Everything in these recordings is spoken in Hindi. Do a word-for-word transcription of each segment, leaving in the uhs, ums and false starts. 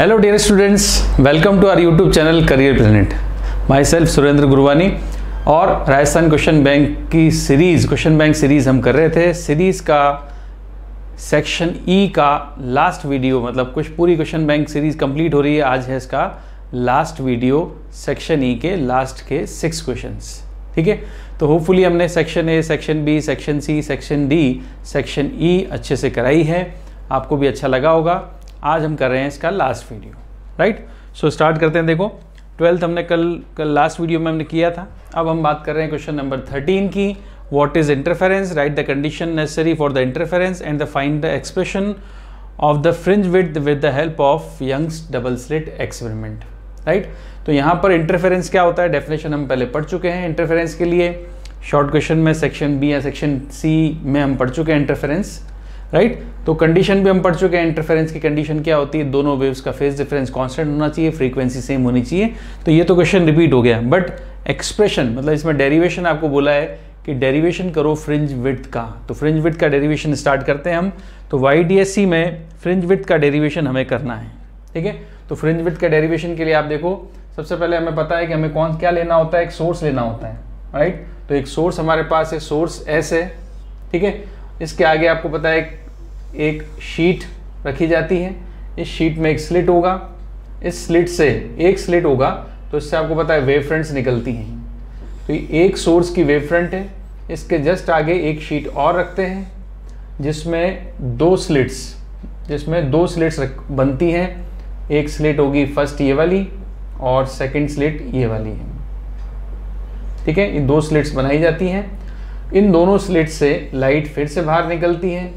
Hello dear students, welcome to our YouTube channel career planet. Myself Surendra Gurwani. और राजस्थान क्वेश्चन बैंक की सीरीज़ क्वेश्चन बैंक सीरीज़ हम कर रहे थे। सीरीज़ का सेक्शन ई का लास्ट वीडियो, मतलब कुछ पूरी क्वेश्चन बैंक सीरीज़ कंप्लीट हो रही है। आज है इसका लास्ट वीडियो सेक्शन ई के लास्ट के सिक्स क्वेश्चंस। ठीक है, तो होपफुली हमने section A, section B, section C, section D, section E अच्छे से कराई है। आपको भी अच्छा लगा होगा। आज हम कर रहे हैं इसका last video, right. So start करते हैं। देखो, ट्वेल्थ हमने कल कल लास्ट वीडियो में हमने किया था। अब हम बात कर रहे हैं क्वेश्चन नंबर थर्टीन की। What is interference, write the condition necessary for the interference and the find the expression of the fringe width with the help of Young's double slit experiment, right. तो यहाँ पर इंटरफेरेंस क्या होता है, डेफिनेशन हम पहले पढ़ चुके हैं। इंटरफेरेंस के लिए शॉर्ट क्वेश्चन में सेक्शन बी या सेक्शन सी में हम पढ़ चुके हैं इंटरफेरेंस, राइट right? तो कंडीशन भी हम पढ़ चुके हैं। इंटरफेरेंस की कंडीशन क्या होती है, दोनों वेव्स का फेज डिफरेंस कांस्टेंट होना चाहिए, फ्रीक्वेंसी सेम होनी चाहिए। तो ये तो क्वेश्चन रिपीट हो गया, बट एक्सप्रेशन मतलब इसमें डेरिवेशन आपको बोला है कि डेरिवेशन करो फ्रिंज विड्थ का। तो फ्रिंज विड्थ का डेरिवेशन स्टार्ट करते हैं हम। तो वाई डी एस सी में फ्रिंज विड्थ का डेरिवेशन हमें करना है, ठीक है। तो फ्रिंज विड्थ का डेरिवेशन के लिए आप देखो, सबसे पहले हमें पता है कि हमें कौन क्या लेना होता है, एक सोर्स लेना होता है, राइट। तो एक सोर्स हमारे पास है, सोर्स एस है, ठीक है। इसके आगे आपको पता है एक शीट रखी जाती है। इस शीट में एक स्लिट होगा, इस स्लिट से एक स्लिट होगा, तो इससे आपको पता है वेव फ्रंट्स निकलती हैं। तो ये एक सोर्स की वेव फ्रंट है। इसके जस्ट आगे एक शीट और रखते हैं जिसमें दो स्लिट्स जिसमें दो स्लिट्स बनती हैं। एक स्लिट होगी फर्स्ट ये वाली और सेकंड स्लिट ये वाली है, ठीक है। ये दो स्लिट्स बनाई जाती हैं। इन दोनों स्लिट से लाइट फिर से बाहर निकलती है।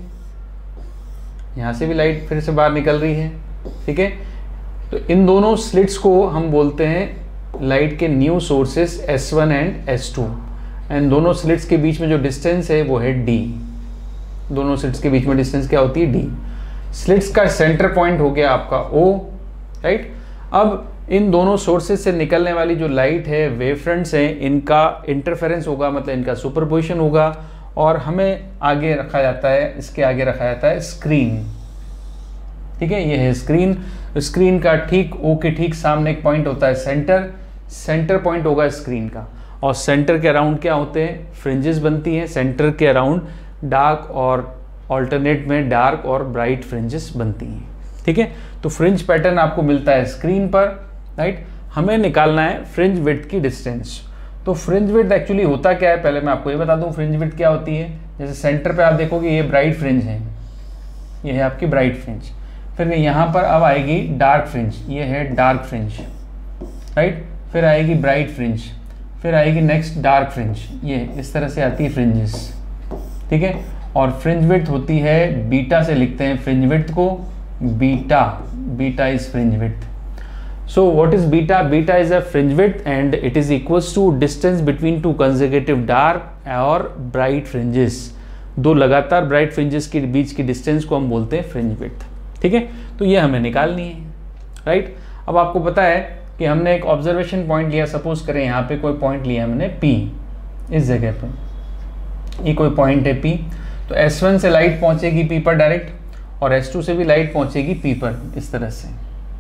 यहाँ से भी लाइट फिर से बाहर निकल रही है, ठीक है। तो इन दोनों स्लिट्स को हम बोलते हैं लाइट के new sources S one and S two. And दोनों स्लिट्स के बीच में जो डिस्टेंस है वो है डी। दोनों स्लिट्स के बीच में डिस्टेंस क्या होती है, डी। स्लिट्स का सेंटर पॉइंट हो गया आपका ओ, राइट। अब इन दोनों सोर्सेज से निकलने वाली जो लाइट है, वेव फ्रंट्स हैं, इनका इंटरफेरेंस होगा, मतलब इनका सुपरपोजिशन होगा। और हमें आगे रखा जाता है, इसके आगे रखा जाता है स्क्रीन, ठीक है। ये है स्क्रीन। स्क्रीन का ठीक ओ के ठीक सामने एक पॉइंट होता है सेंटर। सेंटर पॉइंट होगा स्क्रीन का, और सेंटर के अराउंड क्या होते हैं, फ्रिंजेस बनती हैं। सेंटर के अराउंड डार्क और ऑल्टरनेट में डार्क और ब्राइट फ्रिंजेस बनती हैं, ठीक है। तो फ्रिंज पैटर्न आपको मिलता है स्क्रीन पर, राइट। हमें निकालना है फ्रिंज विड्थ की डिस्टेंस। तो फ्रिंज विड्थ एक्चुअली होता क्या है, पहले मैं आपको ये बता दूं फ्रिंज विड्थ क्या होती है। जैसे सेंटर पे आप देखोगे ये ब्राइट फ्रिंज है, ये है आपकी ब्राइट फ्रिंज। फिर यहाँ पर अब आएगी डार्क फ्रिंज, ये है डार्क फ्रिंज, राइट। फिर आएगी ब्राइट फ्रिंज, फिर आएगी नेक्स्ट डार्क फ्रिंज। ये इस तरह से आती है फ्रिंजेस, ठीक है। और फ्रिंज विड्थ होती है, बीटा से लिखते हैं फ्रिंज विड्थ को, beta beta is fringe width. So what is beta? Beta is a fringe width and it is equals to distance between two consecutive dark और bright fringes। दो लगातार bright fringes के बीच की distance को हम बोलते हैं fringe width, ठीक है। तो ये हमें निकालनी है, राइट। अब आपको पता है कि हमने एक ऑब्जर्वेशन पॉइंट लिया। सपोज करें यहाँ पे कोई पॉइंट लिया हमने P, इस जगह पर ये कोई पॉइंट है P। तो एस वन से लाइट पहुँचेगी P पर डायरेक्ट, और एस टू से भी लाइट पहुँचेगी P पर, इस तरह से।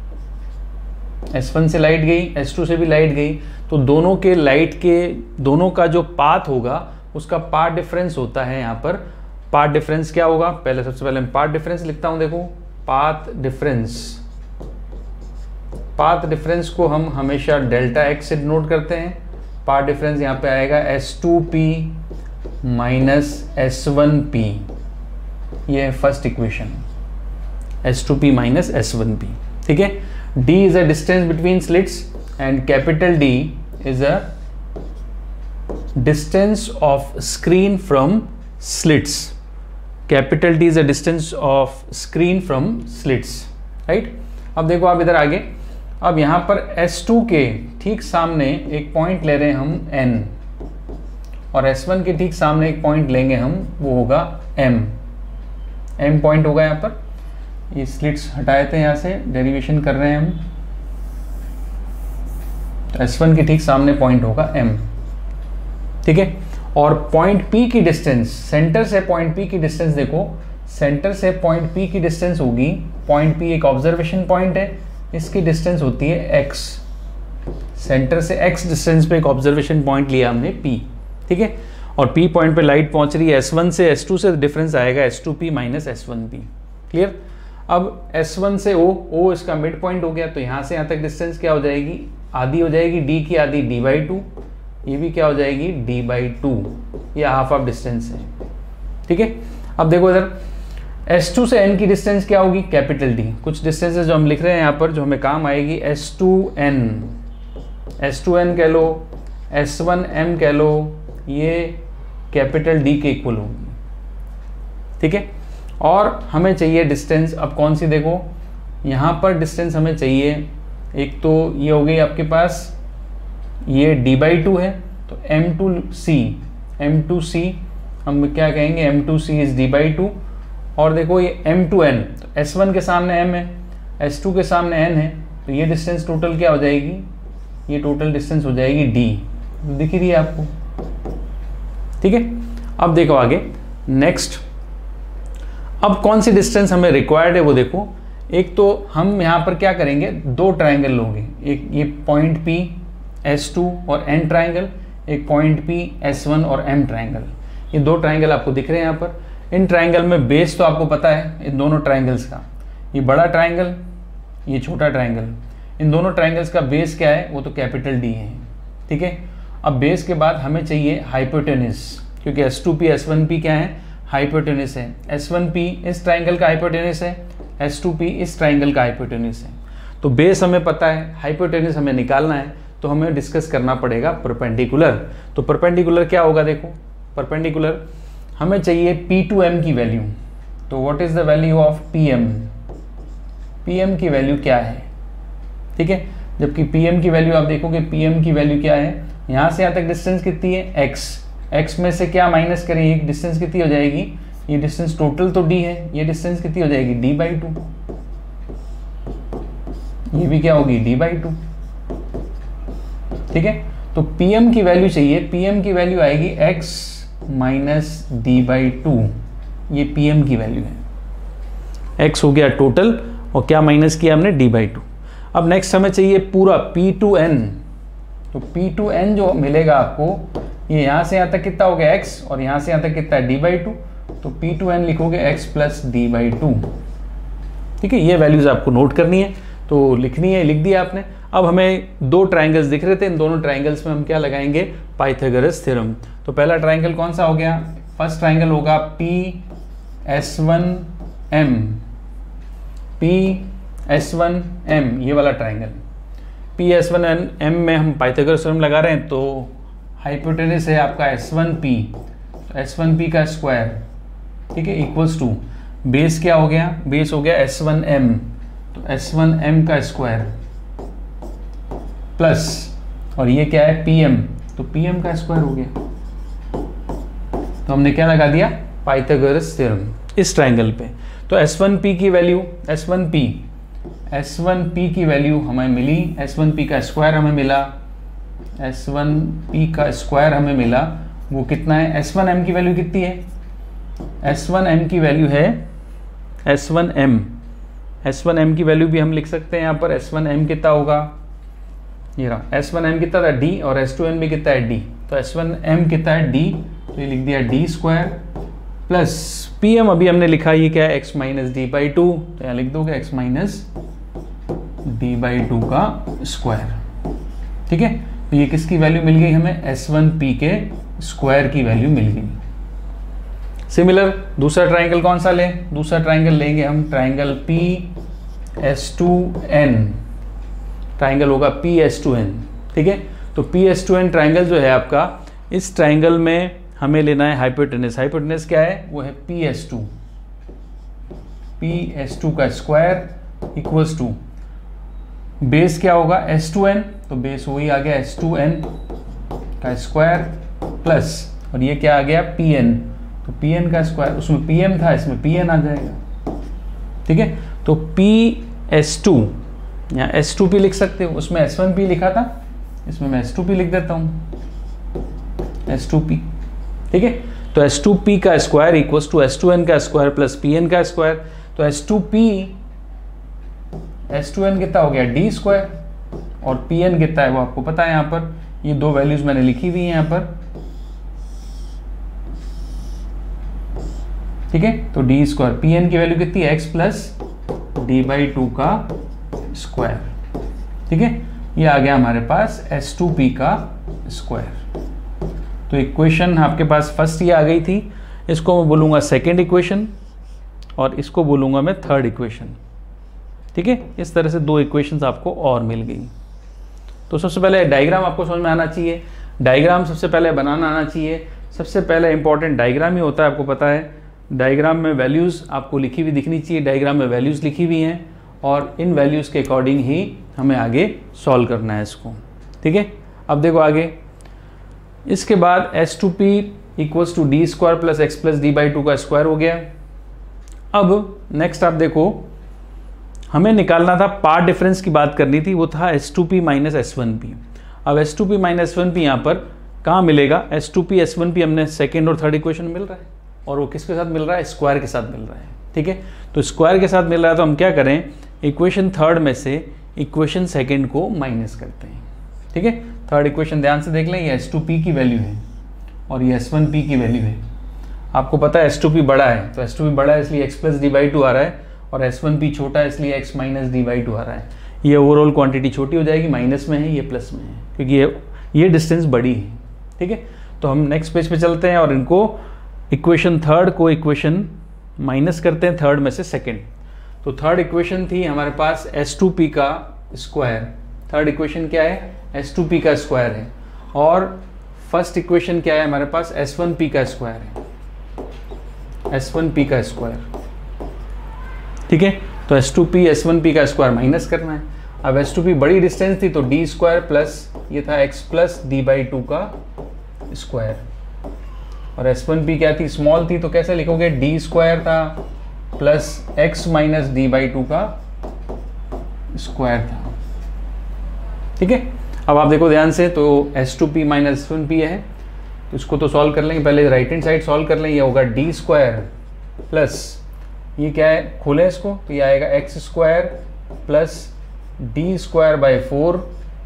एस वन से लाइट गई, एस टू से भी लाइट गई, तो दोनों के लाइट के दोनों का जो पाथ होगा उसका पाथ डिफरेंस होता है। यहाँ पर पाथ डिफरेंस क्या होगा, पहले सबसे पहले मैं पाथ डिफरेंस लिखता हूँ। देखो, पाथ डिफरेंस पाथ डिफरेंस को हम हमेशा डेल्टा एक्स से डिनोट करते हैं। पाथ डिफरेंस यहाँ पे आएगा S to P minus S one P. ये है first equation, S to P minus S one P, ठीक है। D is a distance between slits and capital D is a distance of screen from slits. Capital D is a distance of screen from slits, right? अब देखो आप इधर आगे, अब यहाँ पर एस टू के ठीक सामने एक पॉइंट ले रहे हैं हम N, और एस वन के ठीक सामने एक पॉइंट लेंगे हम, वो होगा M। M पॉइंट होगा यहाँ पर। ये स्लिट्स हटाए थे, यहाँ से डेरिवेशन कर रहे हैं हम। तो एस वन के ठीक सामने पॉइंट होगा M, ठीक है। और पॉइंट P की डिस्टेंस, सेंटर से पॉइंट P की डिस्टेंस देखो, सेंटर से पॉइंट P की डिस्टेंस होगी, पॉइंट P एक ऑब्जर्वेशन पॉइंट है, इसकी डिस्टेंस होती है x, सेंटर से x डिस्टेंस पे एक ऑब्जर्वेशन पॉइंट लिया हमने P, ठीक है, और P पॉइंट पे लाइट पहुंच रही है एस वन से एस टू से, डिफरेंस आएगा S to P minus S one P. Clear? अब एस वन से O, O इसका मिड पॉइंट हो गया, तो यहाँ से यहाँ तक डिस्टेंस क्या हो जाएगी, आधी हो जाएगी d की आधी d बाई टू, ये भी क्या हो जाएगी d बाई टू, ये हाफ ऑफ डिस्टेंस है, ठीक है। अब देखो इधर एस टू से n की डिस्टेंस क्या होगी, कैपिटल D। कुछ डिस्टेंसेस जो हम लिख रहे हैं यहाँ पर जो हमें काम आएगी, S to N, S to N कह लो, एस वन एम कह लो, ये कैपिटल D के इक्वल होगी, ठीक है। और हमें चाहिए डिस्टेंस, अब कौन सी, देखो यहाँ पर डिस्टेंस हमें चाहिए, एक तो ये हो गई आपके पास, ये d बाई टू है, तो M to C, M to C हम क्या कहेंगे, M to C is d by two. और देखो ये एम टू एन, तो एस वन के सामने m है, एस टू के सामने n है, तो ये डिस्टेंस टोटल क्या हो जाएगी, ये टोटल डिस्टेंस हो जाएगी d, दिख रही है आपको, ठीक है। अब देखो आगे नेक्स्ट, अब कौन सी डिस्टेंस हमें रिक्वायर्ड है वो देखो। एक तो हम यहाँ पर क्या करेंगे, दो ट्राइंगल लोगे, एक ये पॉइंट P एस टू और N ट्राइंगल, एक पॉइंट P एस वन और M ट्राइंगल, ये दो ट्राइंगल आपको दिख रहे हैं यहाँ पर। इन ट्राइंगल में बेस तो आपको पता है इन दोनों ट्राइंगल्स का, ये बड़ा ट्राइंगल, ये छोटा ट्राइंगल, इन दोनों ट्राइंगल्स का बेस क्या है, वो तो कैपिटल D है, ठीक है। अब बेस के बाद हमें चाहिए हाइपोटेनस, क्योंकि S to P S one P क्या है, हाइपोटेनस है, एस वन पी इस ट्राइंगल का हाइपोटेनस है, एस टू पी इस ट्राइंगल का हाइपोटेनस है। तो बेस हमें पता है, हाइपोटेनस हमें निकालना है, तो हमें डिस्कस करना पड़ेगा परपेंडिकुलर। तो परपेंडिकुलर क्या होगा, देखो परपेंडिकुलर हमें चाहिए पी टू एम की वैल्यू, तो what is the value of P M, P M की वैल्यू क्या है, ठीक है। जबकि पी एम की वैल्यू आप देखोगे, पी एम की वैल्यू क्या है, यहाँ से यहाँ तक डिस्टेंस कितनी है, x, x में से क्या माइनस करें, ये डिस्टेंस कितनी हो जाएगी, ये डिस्टेंस टोटल तो d है, ये डिस्टेंस कितनी हो जाएगी, d बाई टू, ये भी क्या होगी, d बाई टू, ठीक है। तो pm की वैल्यू चाहिए, pm की वैल्यू आएगी x minus D by two, ये pm की वैल्यू है, x हो गया टोटल और क्या माइनस किया हमने, d बाई टू। अब नेक्स्ट हमें चाहिए पूरा पी टू एन, तो पी टू एन जो मिलेगा आपको, ये यहाँ से यहाँ तक कितना हो गया x और यहाँ से यहाँ तक कितना है d बाई टू, तो पी टू एन लिखोगे x plus D by two, ठीक है। ये वैल्यूज आपको नोट करनी है, तो लिखनी है, लिख दिया आपने। अब हमें दो ट्राइंगल्स दिख रहे थे, इन दोनों ट्राइंगल्स में हम क्या लगाएंगे, पाइथागोरस थ्योरम। तो पहला ट्राइंगल कौन सा हो गया, फर्स्ट ट्राइंगल होगा P S one M, P S one M, ये वाला triangle P S one M में हम पाइथागोरस थ्योरम लगा रहे हैं, तो हाइपोटेनस है आपका एस वन पी, तो एस वन पी का स्क्वायर, ठीक है, इक्वल्स टू बेस क्या हो गया, बेस हो गया एस वन एम, तो एस वन एम का स्क्वायर प्लस, और ये क्या है पी एम, तो पी एम का स्क्वायर हो गया। तो हमने क्या लगा दिया, पाइथागोरस थ्योरम इस ट्राइंगल पे। तो एस वन पी की value, S one P, S one P की वैल्यू हमें मिली, एस वन पी का स्क्वायर हमें मिला, एस वन पी का स्क्वायर हमें मिला, वो कितना है, एस वन एम की वैल्यू कितनी है, एस वन एम की वैल्यू है, S one M, S one M की वैल्यू भी हम लिख सकते हैं यहाँ पर, एस वन एम कितना होगा, ये रहा एस वन एम कितना था d, और एस टू एन भी कितना है d, तो एस वन एम कितना है d, तो ये लिख दिया d स्क्वायर प्लस pm अभी हमने लिखा, ये क्या है x minus D by two, तो यहाँ लिख दोगे x minus D by two का स्क्वायर, ठीक है। तो ये किसकी वैल्यू मिल गई हमें, एस वन पी के स्क्वायर की वैल्यू मिल गई। सिमिलर दूसरा ट्राइंगल कौन सा लें, दूसरा ट्राइंगल लेंगे हम triangle P S to N, triangle होगा पी एस टू एन, ठीक है। तो P S to N triangle जो है आपका, इस ट्राइंगल में हमें लेना है हाइपोटेनस, हाइपोटेनस क्या है, वो है P S to, P S two का स्क्वायर इक्वल्स टू बेस क्या होगा, एस टू एन, तो बेस वही आ गया एस टू एन का स्क्वायर प्लस, और ये क्या आ गया पी एन, तो पी एन का स्क्वायर, उसमें पी एम था इसमें पी एन आ जाएगा, ठीक है। तो पी एस टू, यहाँ एस टू पी लिख सकते हो, उसमें एस वन पी लिखा था, इसमें मैं एस टू पी लिख देता हूँ, एस टू पी, ठीक है। तो एस टू पी का square equals to S to N का स्क्वायर प्लस पी एन का स्क्वायर, तो S to P S to N कितना हो गया डी स्क्वायर, और पी एन कितना है वो आपको पता है, यहाँ पर ये दो वैल्यूज मैंने लिखी हुई है यहाँ पर, ठीक है। तो डी स्क्वायर, पी एन की वैल्यू कितनी है x plus D by two का स्क्वायर, ठीक है। ये आ गया हमारे पास एस टू पी का स्क्वायर। तो इक्वेशन आपके पास फर्स्ट ये आ गई थी, इसको मैं बोलूँगा सेकेंड इक्वेशन और इसको बोलूँगा मैं थर्ड इक्वेशन, ठीक है। इस तरह से दो इक्वेशंस आपको और मिल गई। तो सबसे पहले डायग्राम आपको समझ में आना चाहिए, डायग्राम सबसे पहले बनाना आना चाहिए। सबसे पहले इंपॉर्टेंट डायग्राम ही होता है, आपको पता है। डायग्राम में वैल्यूज़ आपको लिखी हुई दिखनी चाहिए, डायग्राम में वैल्यूज़ लिखी हुई हैं और इन वैल्यूज़ के अकॉर्डिंग ही हमें आगे सॉल्व करना है इसको, ठीक है। अब देखो आगे, इसके बाद s to p equals to d square plus x plus D by two का स्क्वायर हो गया। अब नेक्स्ट आप देखो, हमें निकालना था पार्ट डिफरेंस की बात करनी थी, वो था s to P minus S one p. अब s to P minus S one p यहाँ पर कहाँ मिलेगा, s to P S one p हमने सेकेंड और थर्ड इक्वेशन मिल रहा है, और वो किसके साथ मिल रहा है, स्क्वायर के साथ मिल रहा है, ठीक है। तो स्क्वायर के साथ मिल रहा है तो हम क्या करें, इक्वेशन थर्ड में से इक्वेशन सेकेंड को माइनस करते हैं, ठीक है। थर्ड इक्वेशन ध्यान से देख लें, ये एस टू पी की वैल्यू है और ये एस वन पी की वैल्यू है। आपको पता है एस टू पी बड़ा है, तो एस टू पी बड़ा है इसलिए x plus D by two आ रहा है, और एस वन पी छोटा है इसलिए x minus D by two आ रहा है। ये ओवरऑल क्वांटिटी छोटी हो जाएगी, माइनस में है, ये प्लस में है, क्योंकि ये ये डिस्टेंस बड़ी है, ठीक है। तो हम नेक्स्ट पेज पे चलते हैं और इनको इक्वेशन थर्ड को इक्वेशन माइनस करते हैं थर्ड में से सेकेंड। तो थर्ड इक्वेशन थी हमारे पास एस टू पी का स्क्वायर, थर्ड इक्वेशन क्या है, एस टू पी का स्क्वायर है, और फर्स्ट इक्वेशन क्या है हमारे पास, एस वन पी का स्क्वायर है, एस वन पी का स्क्वायर, ठीक है। तो S to P S one P का स्क्वायर माइनस करना है। अब एस टू पी बड़ी डिस्टेंस थी तो डी स्क्वायर प्लस ये था x plus D by two का स्क्वायर, और एस वन पी क्या थी, स्मॉल थी, तो कैसे लिखोगे, डी स्क्वायर था plus x minus D by two का स्क्वायर था, ठीक है। अब आप देखो ध्यान से, तो S to P minus S one p है, तो इसको तो सॉल्व कर लेंगे, पहले राइट हैंड साइड सॉल्व कर लेंगे। ये होगा डी स्क्वायर प्लस ये क्या है, खोले इसको, तो ये आएगा x square plus d square by four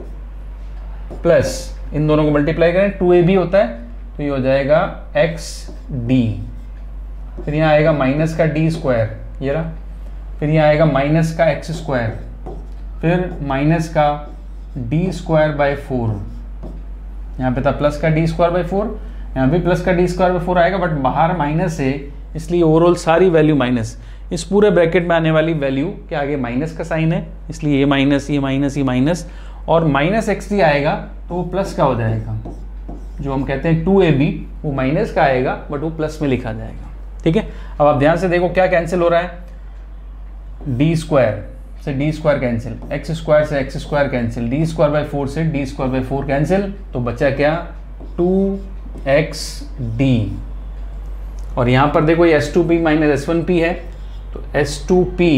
plus इन दोनों को मल्टीप्लाई करें, टू ए बी होता है, तो ये हो जाएगा एक्स डी, फिर यहाँ आएगा माइनस का डी स्क्वायर ये रहा, फिर यहाँ आएगा माइनस का एक्स स्क्वायर, फिर माइनस का डी स्क्वायर बाई फोर, यहाँ पे था प्लस का डी स्क्वायर बाई फोर, यहाँ भी प्लस का डी स्क्वायर बाई फोर आएगा, बट बाहर माइनस है इसलिए ओवरऑल सारी वैल्यू माइनस। इस पूरे ब्रैकेट में आने वाली वैल्यू के आगे माइनस का साइन है, इसलिए ये माइनस ये माइनस ये माइनस, और माइनस एक्स डी आएगा तो वो प्लस का हो जाएगा, जो हम कहते हैं टू ए बी वो माइनस का आएगा बट वो प्लस में लिखा जाएगा, ठीक है। अब आप ध्यान से देखो क्या कैंसिल हो रहा है, डी स्क्वायर से d square cancel, x square से x square cancel, d square by four से d square by four cancel, तो बचा क्या, टू एक्स डी। और यहाँ पर देखो ये s to P minus S one p है, तो S to P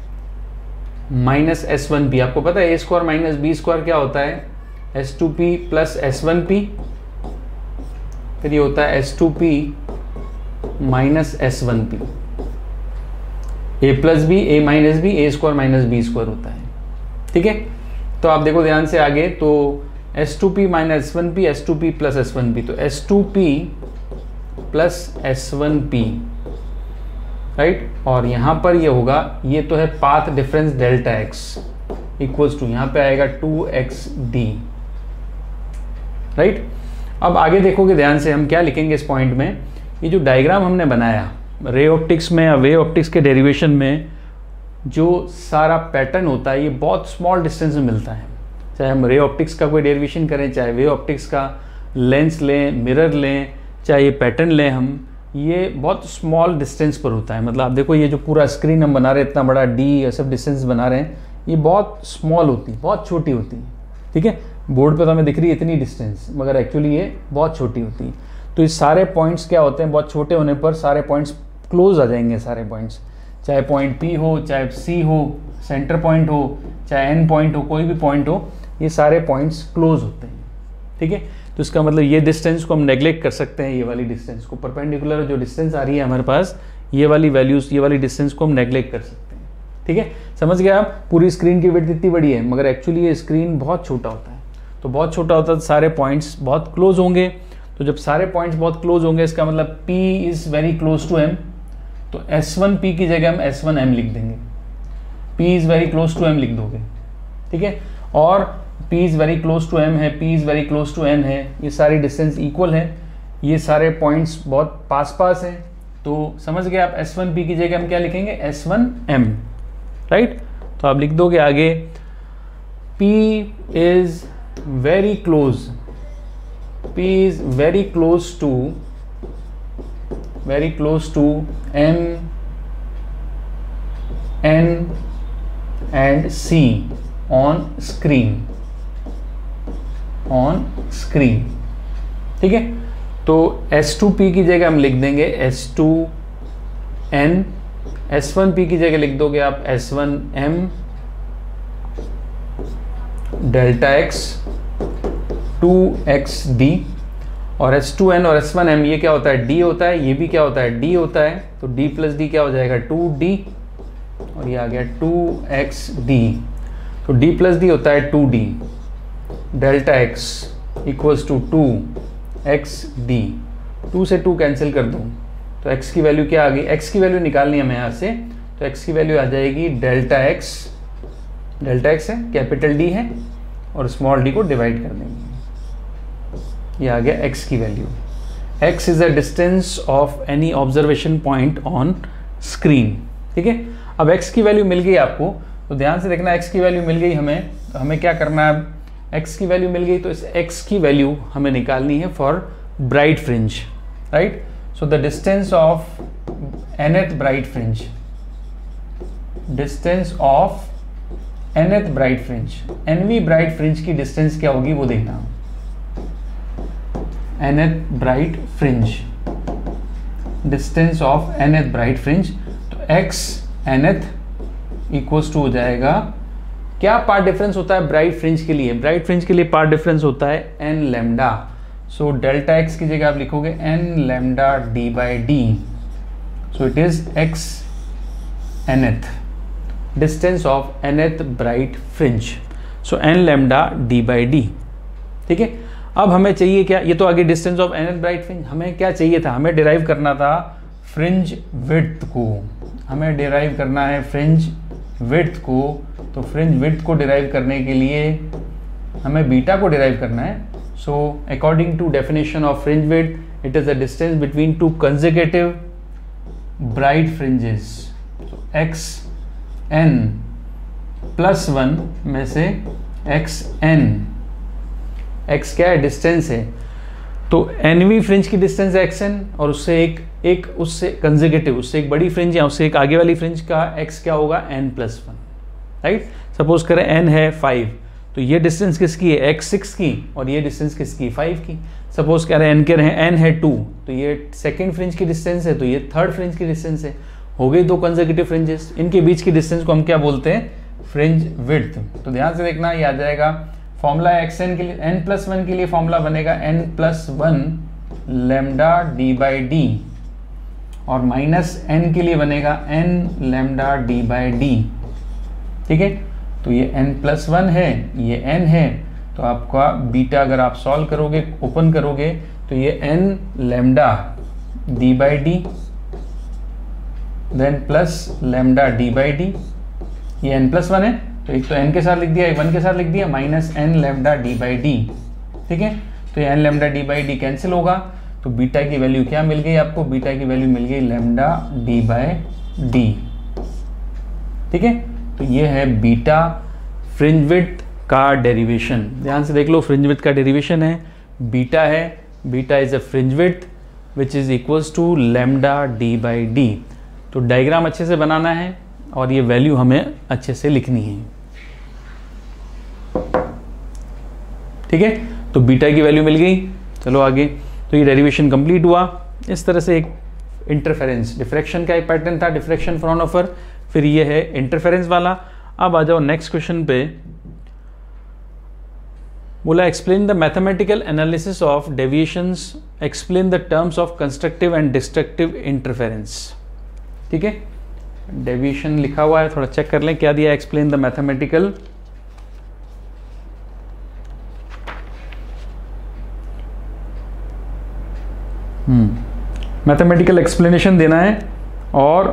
minus S one p, आपको पता है a square minus b square क्या होता है, S to p plus s one p, फिर ये होता है S to P minus S one p, a plus b a minus b a square minus b square होता है, ठीक है। तो आप देखो ध्यान से आगे, तो S to P minus S one P, S to p plus s one P, तो S to p plus s one p, right. और यहाँ पर ये होगा, ये तो है path difference delta x equals to, यहाँ पे आएगा टू एक्स डी, राइट। अब आगे देखोगे ध्यान से हम क्या लिखेंगे इस पॉइंट में, ये जो डायग्राम हमने बनाया रे ऑप्टिक्स में या वे ऑप्टिक्स के डेरिवेशन में, जो सारा पैटर्न होता है ये बहुत स्मॉल डिस्टेंस में मिलता है। चाहे हम रे ऑप्टिक्स का कोई डेरिवेशन करें, चाहे वे ऑप्टिक्स का लेंस लें, मिरर लें, चाहे ये पैटर्न लें हम, ये बहुत स्मॉल डिस्टेंस पर होता है। मतलब आप देखो ये जो पूरा स्क्रीन हम बना रहे हैं, इतना बड़ा डी ये सब डिस्टेंस बना रहे हैं, ये बहुत स्मॉल होती है, बहुत छोटी होती है, ठीक है। बोर्ड पे तो हमें दिख रही है इतनी डिस्टेंस, मगर एक्चुअली ये बहुत छोटी होती है। तो ये सारे पॉइंट्स क्या होते हैं, बहुत छोटे होने पर सारे पॉइंट्स क्लोज आ जाएंगे, सारे पॉइंट्स, चाहे पॉइंट पी हो, चाहे सी हो, सेंटर पॉइंट हो, चाहे एन पॉइंट हो, कोई भी पॉइंट हो, ये सारे पॉइंट्स क्लोज होते हैं, ठीक है। तो इसका मतलब ये डिस्टेंस को हम नेग्लेक्ट कर सकते हैं, ये वाली डिस्टेंस को, परपेंडिकुलर जो डिस्टेंस आ रही है हमारे पास, ये वाली वैल्यूज, ये वाली डिस्टेंस को हम नेग्लेक्ट कर सकते हैं, ठीक है, समझ गए आप। पूरी स्क्रीन की विड्थ इतनी बड़ी है, मगर एक्चुअली ये स्क्रीन बहुत छोटा होता है। तो बहुत छोटा होता है तो सारे पॉइंट्स बहुत क्लोज होंगे। तो जब सारे पॉइंट्स बहुत क्लोज होंगे इसका मतलब P is very close to M, तो एस वन पी की जगह हम एस वन एम लिख देंगे। P is very close to M लिख दोगे, ठीक है। और P is very close to M है, P is very close to N है, ये सारी डिस्टेंस इक्वल है, ये सारे पॉइंट्स बहुत पास पास हैं। तो समझ गए आप, एस वन पी की जगह हम क्या लिखेंगे, एस वन एम, राइट। तो आप लिख दोगे आगे P is very close, P is very close to very close to M, N and C on screen on screen, ठीक है। तो एस टू पी की जगह हम लिख देंगे s to N, s one P की जगह लिख दोगे आप s one m delta x two x d, और एस टू एन और एस वन एम ये क्या होता है, D होता है, ये भी क्या होता है, D होता है। तो D प्लस डी क्या हो जाएगा, टू डी, और ये आ गया टू एक्स डी। तो D प्लस डी होता है two d, delta x equals to two x d. Two से टू कैंसिल कर दूँ तो x की वैल्यू क्या आ गई, x की वैल्यू निकालनी है हमें यहाँ से। तो x की वैल्यू आ जाएगी डेल्टा एक्स, डेल्टा एक्स है, कैपिटल D है, और स्मॉल d को डिवाइड कर देंगे, ये आ गया x की value. x is the distance of any observation point on screen, ठीक है। अब x की वैल्यू मिल गई आपको, तो ध्यान से देखना, x की वैल्यू मिल गई हमें, तो हमें क्या करना है, अब x की वैल्यू मिल गई तो इस x की वैल्यू हमें निकालनी है for bright fringe, right. So the distance of nth bright fringe, distance of nth bright fringe, nवीं ब्राइट फ्रिंज की डिस्टेंस क्या होगी वो देखना, nth bright fringe, distance of nth bright fringe. तो x nth इक्वल्स टू हो जाएगा, क्या पार्ट डिफरेंस होता है ब्राइट फ्रिंज के लिए, ब्राइट फ्रिंज के लिए पार्ट डिफरेंस होता है n lambda. So delta x की जगह आप लिखोगे n lambda d by d, so it is x nth, distance of nth bright fringe, so n lambda d by d, ठीक है। अब हमें चाहिए क्या, ये तो आगे distance of nth bright fringe, हमें क्या चाहिए था, हमें डिराइव करना था फ्रिंज विड्थ को, हमें डिराइव करना है फ्रिंज विड्थ को। तो फ्रिंज विड्थ को डिराइव करने के लिए हमें बीटा को डिराइव करना है। So according to definition of fringe width, it is the distance between two consecutive bright fringes. so x n plus one में से एक्स एन, x क्या है, डिस्टेंस है, तो nवीं फ्रिंज की डिस्टेंस है xn, और उससे एक एक उससे कंसेक्यूटिव, उससे एक बड़ी फ्रिंज या उससे एक आगे वाली फ्रिंज का x क्या होगा, n plus one, right. Suppose करें n है फाइव, तो ये डिस्टेंस किसकी है, x सिक्स की, और ये डिस्टेंस किसकी, फाइव की। सपोज कह रहे हैं n कह रहे हैं n है टू, तो ये सेकेंड फ्रिंज की डिस्टेंस है, तो ये थर्ड फ्रिंज की डिस्टेंस है। हो गई दो कंसेक्यूटिव फ्रिंजेस, इनके बीच की डिस्टेंस को हम क्या बोलते हैं, फ्रिंज विड्थ। तो ध्यान से देखना, ये आ जाएगा फॉर्मूला एक्स एन के लिए, एन प्लस वन के लिए फॉर्मूला बनेगा n plus one lambda d by d, और माइनस एन के लिए बनेगा n lambda d by d, ठीक है। तो ये एन प्लस वन है, ये एन है, तो आपका बीटा अगर आप सॉल्व करोगे, ओपन करोगे, तो ये n lambda d by d, then plus lambda d by d, ये एन प्लस वन है, तो एक तो n के साथ लिख दिया, एक वन के साथ लिख दिया, minus n lambda d by d, ठीक है। तो ये n lambda d by d cancel होगा, तो बीटा की वैल्यू क्या मिल गई आपको, बीटा की वैल्यू मिल गई लेमडा डी बाई डी, ठीक है। तो ये है बीटा फ्रिंज विड्थ का डेरिवेशन। ध्यान से देख लो, फ्रिंज विड्थ का डेरिवेशन है बीटा है, beta is a fringe width which is equals to lambda d by d. तो डायग्राम अच्छे से बनाना है और ये वैल्यू हमें अच्छे से लिखनी है, ठीक है। तो बीटा की वैल्यू मिल गई, चलो आगे। तो ये डेरिवेशन कंप्लीट हुआ। इस तरह से एक इंटरफेरेंस, डिफ्रैक्शन का एक पैटर्न था, डिफ्रैक्शन फ्रॉनहोफर, फिर ये है इंटरफेरेंस वाला। अब आ जाओ नेक्स्ट क्वेश्चन पे, बोला explain the mathematical analysis of deviations, explain the terms of constructive and destructive interference, ठीक है। डेविएशन लिखा हुआ है, थोड़ा चेक कर लें क्या दिया है। Explain the mathematical hmm mathematical explanation देना है और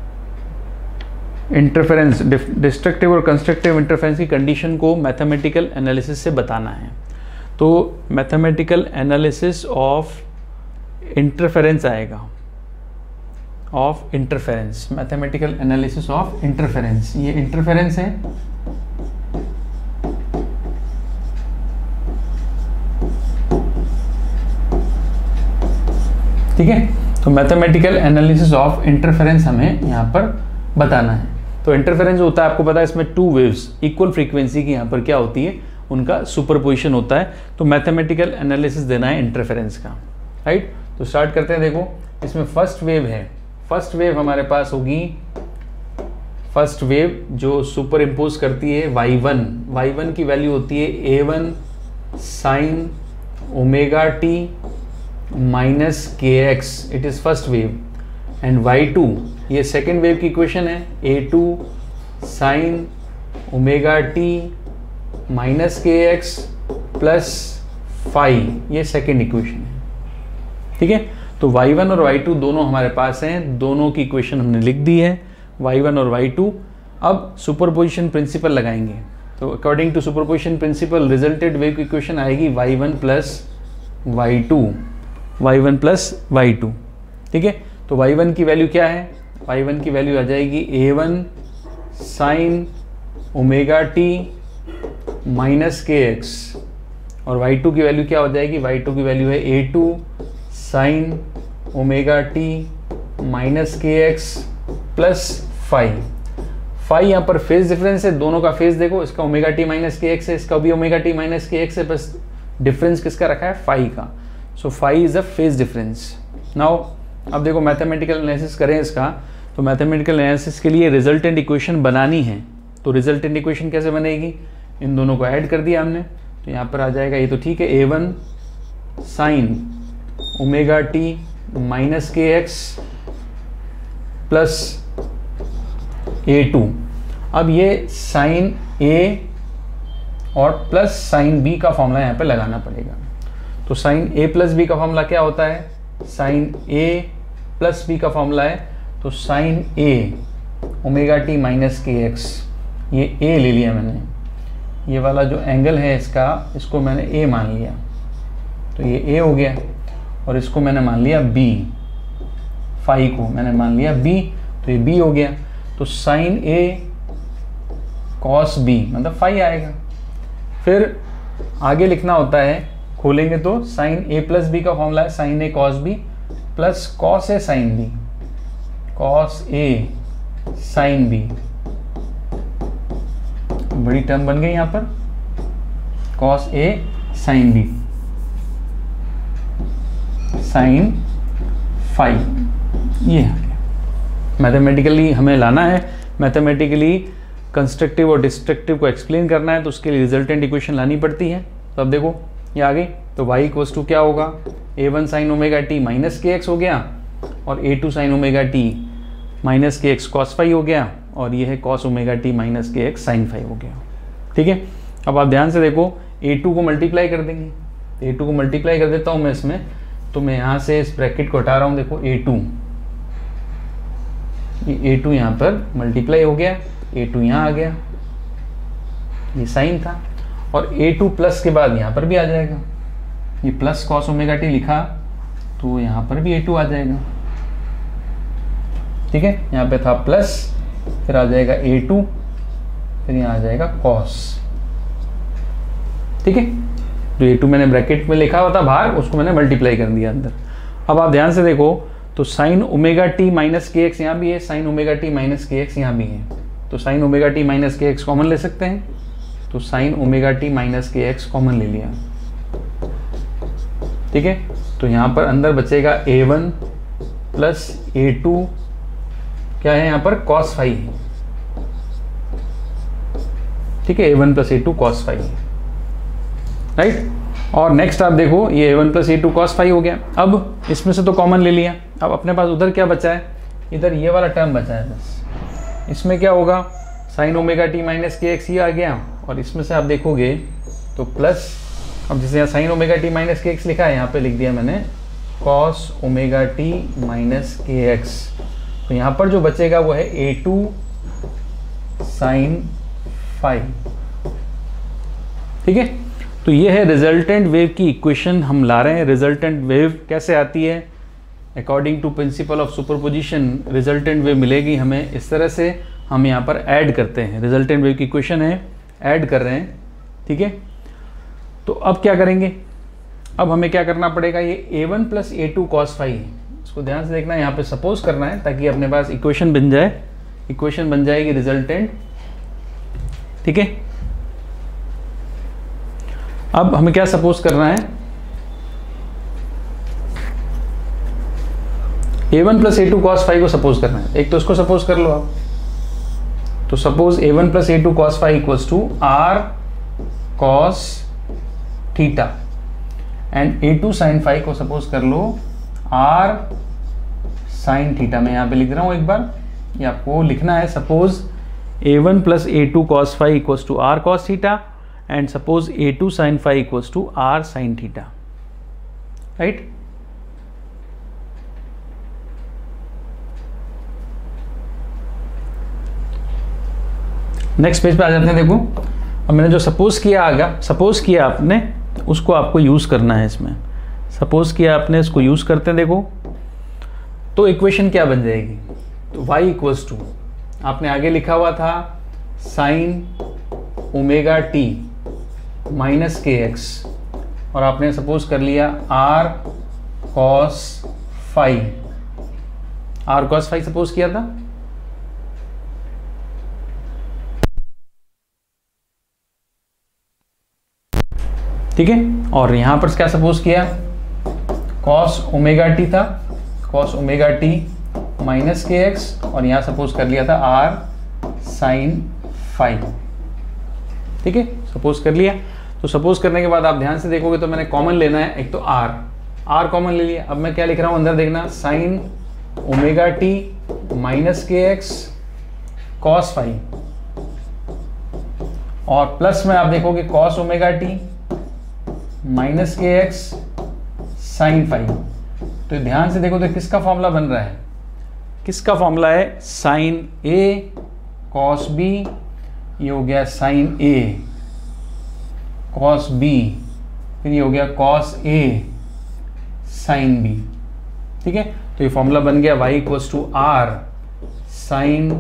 इंटरफेरेंस, डिस्ट्रक्टिव और कंस्ट्रक्टिव इंटरफेरेंस की कंडीशन को मैथमेटिकल एनालिसिस से बताना है। तो मैथमेटिकल एनालिसिस ऑफ इंटरफेरेंस आएगा, of interference, mathematical analysis of interference. ये इंटरफेरेंस है, ठीक है। तो मैथमेटिकल एनालिसिस ऑफ इंटरफेरेंस हमें यहाँ पर बताना है। तो इंटरफेरेंस होता है, आपको पता है, इसमें टू वेव्स इक्वल फ्रीक्वेंसी की यहाँ पर क्या होती है, उनका सुपरपोजिशन होता है। तो मैथमेटिकल एनालिसिस देना है इंटरफेरेंस का, राइट। तो स्टार्ट करते हैं। देखो इसमें फर्स्ट वेव है, फर्स्ट वेव हमारे पास होगी, फर्स्ट वेव जो सुपर इम्पोज करती है वाई वन, वाई वन की वैल्यू होती है a one sine omega t minus k x, it is first wave. And y two, ये सेकेंड वेव की इक्वेशन है, a two sine omega t minus k x plus phi, ये सेकेंड इक्वेशन है, ठीक है। तो वाई वन और वाई टू दोनों हमारे पास हैं, दोनों की इक्वेशन हमने लिख दी है, वाई वन और वाई टू। अब सुपरपोजिशन प्रिंसिपल लगाएंगे। तो according to superposition principle resulted wave की इक्वेशन आएगी y one plus y two, y one plus y two, ठीक है। तो वाई वन की वैल्यू क्या है, वाई वन की वैल्यू आ जाएगी a one sine omega t minus k x, और वाई टू की वैल्यू क्या हो जाएगी, वाई टू की वैल्यू है a two sine omega t minus k x plus phi. Phi यहाँ पर फेज डिफरेंस है, दोनों का फेज देखो, इसका omega t minus k x है, इसका भी omega t minus k x है, बस डिफरेंस किसका रखा है, फाइव का। So phi is the phase difference. Now अब देखो मैथमेटिकल एनालिसिस करें इसका, तो मैथमेटिकल एनालिसिस के लिए रिजल्टेंट इक्वेशन बनानी है। तो रिजल्टेंट इक्वेशन कैसे बनेगी, इन दोनों को ऐड कर दिया हमने, तो यहाँ पर आ जाएगा, ये तो ठीक है, a one sine omega t minus k x plus a two. अब ये साइन ए और प्लस साइन बी का फॉर्मूला यहाँ पे लगाना पड़ेगा। तो साइन ए प्लस बी का फॉर्मूला क्या होता है, साइन ए प्लस बी का फॉर्मूला है, तो sine a omega t minus k x, ये ए ले लिया मैंने, ये वाला जो एंगल है इसका, इसको मैंने ए मान लिया, तो ये ए हो गया, और इसको मैंने मान लिया बी, फाइव को मैंने मान लिया बी, तो ये बी हो गया। तो साइन ए कॉस बी मतलब फाइव आएगा। फिर आगे लिखना होता है, खोलेंगे तो साइन ए प्लस बी का फॉर्मूला है sine a cos b plus cos a sine b, cos a sine b, बड़ी टर्म बन गई यहाँ पर, cos a sine b sine five, ये मैथमेटिकली हमें लाना है। मैथमेटिकली कंस्ट्रक्टिव और डिस्ट्रक्टिव को एक्सप्लेन करना है, तो उसके लिए रिजल्टेंट इक्वेशन लानी पड़ती है। तो अब देखो ये आ गई, तो y इक्वल्स टू क्या होगा, a one sine omega t minus k x हो गया, और a two sine omega t minus k x cos five हो गया, और ये है cos omega t minus k x sine five हो गया, ठीक है। अब आप ध्यान से देखो, ए टू को मल्टीप्लाई कर देंगे, ए टू को मल्टीप्लाई कर देता हूँ मैं इसमें, तो मैं यहाँ से इस ब्रैकेट को हटा रहा हूँ, देखो ए टू, ये ए टू यहाँ पर मल्टीप्लाई हो गया, ए टू यहाँ आ गया, ये साइन था, और ए टू प्लस के बाद यहाँ पर भी आ जाएगा, ये प्लस कॉस ओमेगा टी लिखा, तो यहाँ पर भी ए टू आ जाएगा, ठीक है। यहाँ पे था प्लस, फिर आ जाएगा ए टू, फिर यहाँ आ जाएगा कॉस, ठीक है। जो ए टू मैंने ब्रैकेट में लिखा हुआ था बाहर, उसको मैंने मल्टीप्लाई कर दिया अंदर। अब आप ध्यान से देखो, तो sine omega t minus k x यहाँ भी है, sine omega t minus k x यहाँ भी है, तो sine omega t minus k x common ले सकते हैं, तो sine omega t minus k x common ले लिया, ठीक है। तो यहाँ पर अंदर बचेगा a one plus a two, क्या है यहाँ पर कॉस फाइव है, ठीक है, a one plus a two cos five है, राइट। और नेक्स्ट आप देखो, ये a one plus a two cos five हो गया। अब इसमें से तो कॉमन ले लिया, अब अपने पास उधर क्या बचा है, इधर ये वाला टर्म बचा है बस, इसमें क्या होगा, sine omega t minus k x ये आ गया, और इसमें से आप देखोगे तो प्लस, अब जैसे यहाँ sine omega t minus k x लिखा है, यहाँ पे लिख दिया मैंने cos omega t minus k x. तो यहाँ पर जो बचेगा वो है ए टू साइन फाइव। ठीक है, तो ये है रिजल्टेंट वेव की इक्वेशन हम ला रहे हैं। रिजल्टेंट वेव कैसे आती है, according to principle of superposition resultant wave मिलेगी हमें इस तरह से। हम यहाँ पर ऐड करते हैं, रिजल्टेंट वेव की इक्वेशन है, ऐड कर रहे हैं। ठीक है, तो अब क्या करेंगे, अब हमें क्या करना पड़ेगा, ये a one plus a two cos five है, इसको ध्यान से देखना है, यहाँ पे सपोज करना है ताकि अपने पास इक्वेशन बन जाए, इक्वेशन बन जाएगी रिजल्टेंट। ठीक है, अब हमें क्या सपोज करना है, a one plus a two cos five को सपोज करना है। एक तो इसको सपोज कर लो आप, तो suppose a one plus a two cos five equals to r cos theta, and a two sine five को सपोज कर लो आर साइन थीटा। मैं यहाँ पे लिख रहा हूँ एक बार, ये आपको लिखना है, suppose a one plus a two cos five equals to r cos theta, and suppose a two sine five equals to r sine theta. Right, next page पे आ जाते हैं। देखो, अब मैंने जो सपोज किया आगा, सपोज किया आपने, उसको आपको यूज करना है इसमें। सपोज किया आपने, इसको यूज करते हैं। देखो, तो इक्वेशन क्या बन जाएगी, तो y इक्वल्स टू, आपने आगे लिखा हुआ था sine omega t minus k x, और आपने सपोज कर लिया r cos five, r cos five suppose किया था। ठीक है, और यहां पर क्या सपोज किया, कॉस ओमेगा टी था, cos omega t minus k x, और यहां सपोज कर लिया था आर साइन फाइव। ठीक है, सपोज कर लिया। तो सपोज करने के बाद आप ध्यान से देखोगे तो मैंने कॉमन लेना है, एक तो आर, आर कॉमन ले लिया। अब मैं क्या लिख रहा हूं अंदर, देखना, sine omega t minus k x cos five, और प्लस में आप देखोगे cos omega t minus k x sine five. तो ध्यान से देखो तो किसका फॉर्मूला बन रहा है, किसका फॉर्मूला है, साइन ए कॉस बी, ये हो गया साइन ए कॉस बी, फिर ये हो गया कॉस ए साइन बी। ठीक है, तो ये फॉर्मूला बन गया y equals to r sine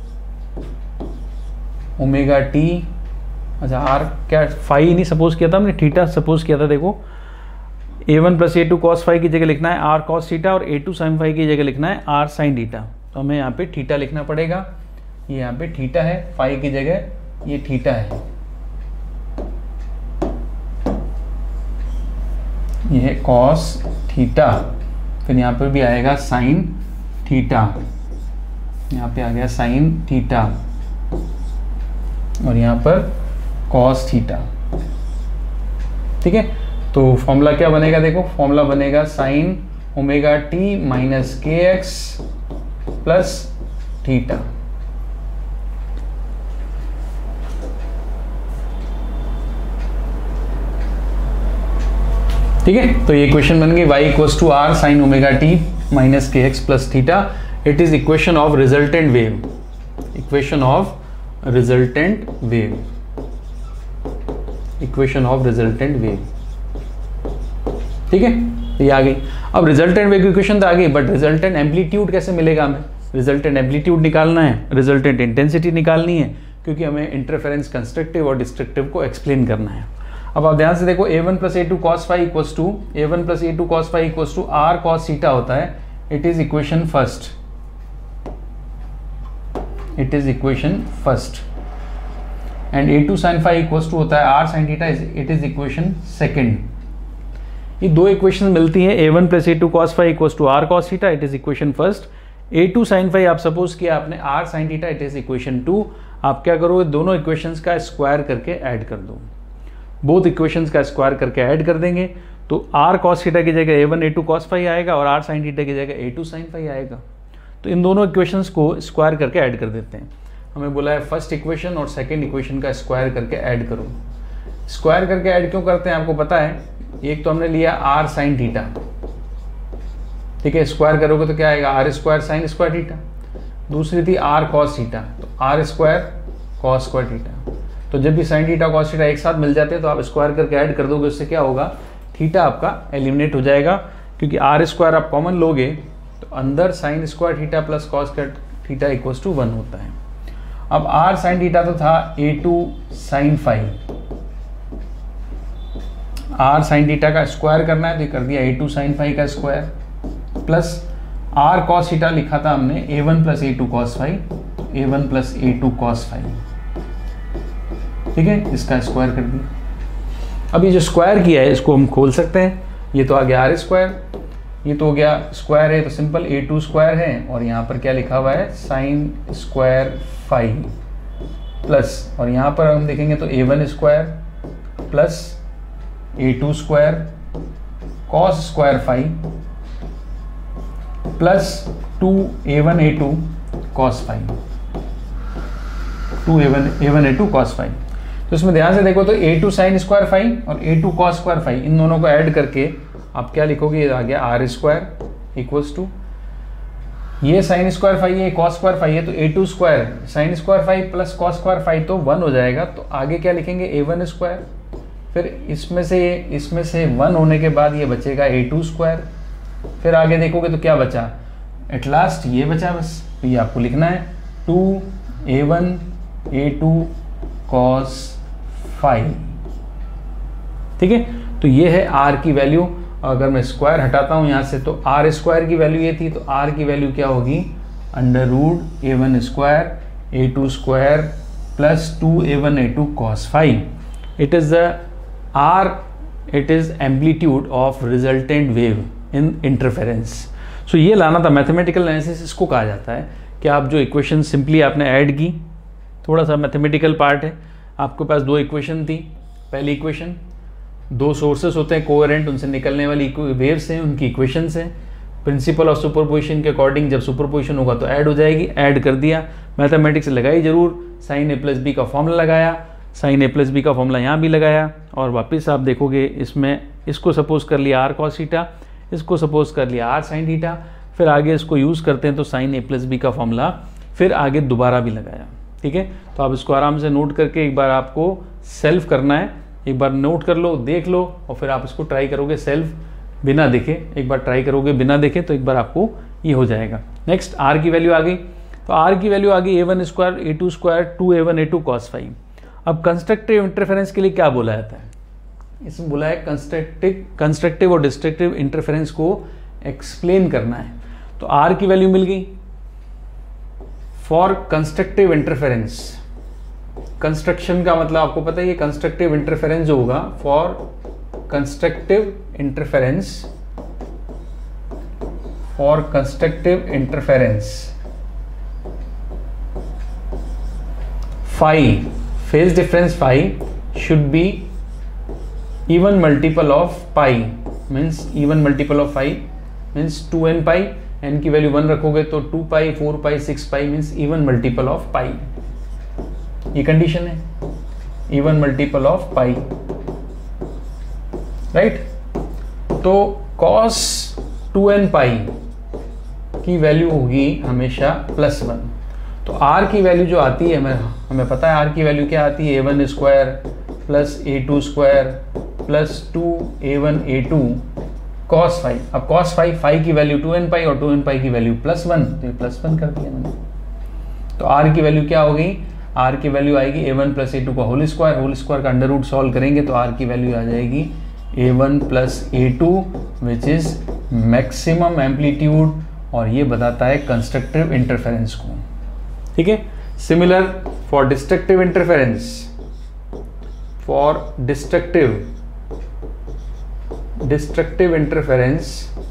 omega t. अच्छा, आर क्या फाइव नहीं सपोज किया था हमने, थीटा सपोज किया था। देखो, a one plus a two cos five की जगह लिखना है आर कॉस थीटा, और ए टू साइन फाइव की जगह लिखना है आर साइन थीटा। तो हमें यहाँ पे थीटा लिखना पड़ेगा, ये यहाँ पे थीटा है, फाइव की जगह ये थीटा है, ये है कॉस थीटा, फिर यहाँ पर भी आएगा साइन थीटा, यहाँ पे आ गया साइन थीटा, और यहाँ पर कॉस थीटा। ठीक है, तो फॉर्मूला क्या बनेगा, देखो फॉर्मूला बनेगा sine omega t minus k x plus theta. ठीक है, तो ये इक्वेशन बन गई y equals to r sine omega t minus k x plus theta. It is equation of resultant wave, equation of resultant wave, equation of resultant wave. ठीक है, ये आ गई। अब रिजल्टेंट वेव की इक्वेशन तो आ गई, बट रिजल्टेंट एम्पलीट्यूड कैसे मिलेगा हमें, रिजल्टेंट एम्पलीट्यूड निकालना है, रिजल्टेंट इंटेंसिटी निकालनी है, क्योंकि हमें इंटरफेरेंस कंस्ट्रक्टिव और डिस्ट्रक्टिव को एक्सप्लेन करना है। अब आप ध्यान से देखो, a one plus a two cos five equals to a one plus a two cos five equals to r cos theta होता है। It is equation first, it is equation first, and a two sine five equals to होता है r sine theta, it is equation second. ये दो इक्वेशन मिलती हैं, ए one plus a two cos five equals to r cos theta, it is equation first. A two sine five आप सपोज किया आपने r sine theta, it is equation two. आप क्या करो, दोनों इक्वेशंस का स्क्वायर करके ऐड कर दो, बोथ इक्वेशंस का स्क्वायर करके ऐड कर देंगे, तो आर कॉस थीटा की जगह a one a two cos five आएगा, और आर साइन थीटा की जगह ए टू साइन फाइव आएगा। तो इन दोनों इक्वेशंस को स्क्वायर करके ऐड कर देते हैं। हमें बोला है फर्स्ट इक्वेशन और सेकंड इक्वेशन का स्क्वायर करके ऐड करो। स्क्वायर करके ऐड क्यों करते हैं आपको पता है, एक तो हमने लिया आर साइन थीटा, ठीक है, स्क्वायर करोगे तो क्या आएगा r square sine square theta, दूसरी थी आर कॉस थीटा, तो r square cos square theta. तो जब भी साइन थीटा कॉस थीटा एक साथ मिल जाते हैं तो आप स्क्वायर करके ऐड कर दोगे, उससे क्या होगा थीटा आपका एलिमिनेट हो जाएगा, क्योंकि आर स्क्वायर आप कॉमन लोगे तो अंदर sine square theta plus cos square theta equals to one होता है। अब आर साइन थीटा तो था a two sine five, r sine theta का स्क्वायर करना है तो ये कर दिया ए टू साइन फाइव का square, plus r cos theta लिखा था हमने a one plus a two cos five, a one plus a two cos five, ठीक है, इसका स्क्वायर कर दिया। अब ये जो स्क्वायर किया है इसको हम खोल सकते हैं, ये तो आ गया आर स्क्वायर, ये तो हो गया स्क्वायर है तो सिंपल ए टू स्क्वायर है, और यहाँ पर क्या लिखा हुआ है साइन स्क्वायर फाइव, प्लस और यहाँ पर हम देखेंगे तो a one square plus a two square cos square five plus two a one a two cos five, two a one a one a two cos five. तो इसमें ध्यान से देखो तो a two sine square five और a two cos square five, इन दोनों को ऐड करके आप क्या लिखोगे, ये आ गया आर स्क्वायर इक्वल्स टू ये साइन स्क्वायर फाइव है कॉस स्क्वायर फाइव है, तो a two square sine square five plus cos square five तो वन हो जाएगा, तो आगे क्या लिखेंगे ए वन स्क्वायर, फिर इसमें से इसमें से वन होने के बाद ये बचेगा ए टू स्क्वायर, फिर आगे देखोगे तो क्या बचा, एट लास्ट ये बचा बस, तो ये आपको लिखना है two a one a two cos five, ठीक है। तो ये है आर की वैल्यू, अगर मैं स्क्वायर हटाता हूँ यहाँ से तो आर स्क्वायर की वैल्यू ये थी, तो आर की वैल्यू क्या होगी under root a one square a two square plus two a one a two cos five, it is the r it is amplitude of resultant wave in interference. So ये लाना था मैथमेटिकल एनालिसिस, इसको कहा जाता है कि आप जो इक्वेशन सिंपली आपने ऐड की, थोड़ा सा मैथमेटिकल पार्ट है, आपके पास दो इक्वेशन थी, पहली इक्वेशन दो सोर्सेस होते हैं कोहेरेंट, उनसे निकलने वाली वेव्स हैं, उनकी इक्वेशंस हैं, प्रिंसिपल ऑफ सुपरपोजिशन के अकॉर्डिंग जब सुपरपोजिशन होगा तो ऐड हो जाएगी, ऐड कर दिया, मैथमेटिक्स लगाई जरूर, साइन ए प्लस बी का फॉर्मूला लगाया, साइन ए प्लस बी का फॉर्मूला यहाँ भी लगाया, और वापस आप देखोगे इसमें इसको सपोज कर लिया आर कॉस थीटा, इसको सपोज कर लिया आर साइन थीटा, फिर आगे इसको यूज़ करते हैं तो साइन ए प्लस बी का फॉर्मूला फिर आगे दोबारा भी लगाया, ठीक है। तो आप इसको आराम से नोट करके एक बार आपको सेल्फ करना है, एक बार नोट कर लो, देख लो, और फिर आप इसको ट्राई करोगे सेल्फ बिना देखे, एक बार ट्राई करोगे बिना देखे तो एक बार आपको ये हो जाएगा। नेक्स्ट आर की वैल्यू आ गई, तो आर की वैल्यू आ गई a one square a two square two a one a two cos five. अब कंस्ट्रक्टिव इंटरफेरेंस के लिए क्या बोला जाता है, इसमें बोला है कंस्ट्रक्टिव कंस्ट्रक्टिव और डिस्ट्रक्टिव इंटरफेरेंस को एक्सप्लेन करना है। तो आर की वैल्यू मिल गई फॉर कंस्ट्रक्टिव इंटरफेरेंस, कंस्ट्रक्शन का मतलब आपको पता है ये कंस्ट्रक्टिव इंटरफेरेंस जो होगा, for constructive interference for constructive interference phi phase difference phi should be even multiple of pi, means even multiple of pi means two n pi, n की वैल्यू वन रखोगे तो two pi four pi six pi means even multiple of pi, ये कंडीशन है, even multiple of pi, right. तो cos टू एन पाई की वैल्यू होगी हमेशा प्लस वन, तो r की वैल्यू जो आती है हमें हमें पता है r की वैल्यू क्या आती है, a one square plus a two square plus two a one a two cos five. अब कॉस फाइव फाइव की वैल्यू टू एन पाई और टू एन पाई की वैल्यू प्लस वन, तो ये प्लस वन कर दिया मैंने। तो आर की वैल्यू क्या हो गई, आर की वैल्यू आएगी a one plus a two का होल स्क्वायर, होल स्क्वायर का अंडर रूट सॉल्व करेंगे तो आर की वैल्यू आ जाएगी a one plus a two which is maximum amplitude, और ये बताता है कंस्ट्रक्टिव इंटरफेरेंस को, ठीक है। Similar for destructive interference, for destructive destructive interference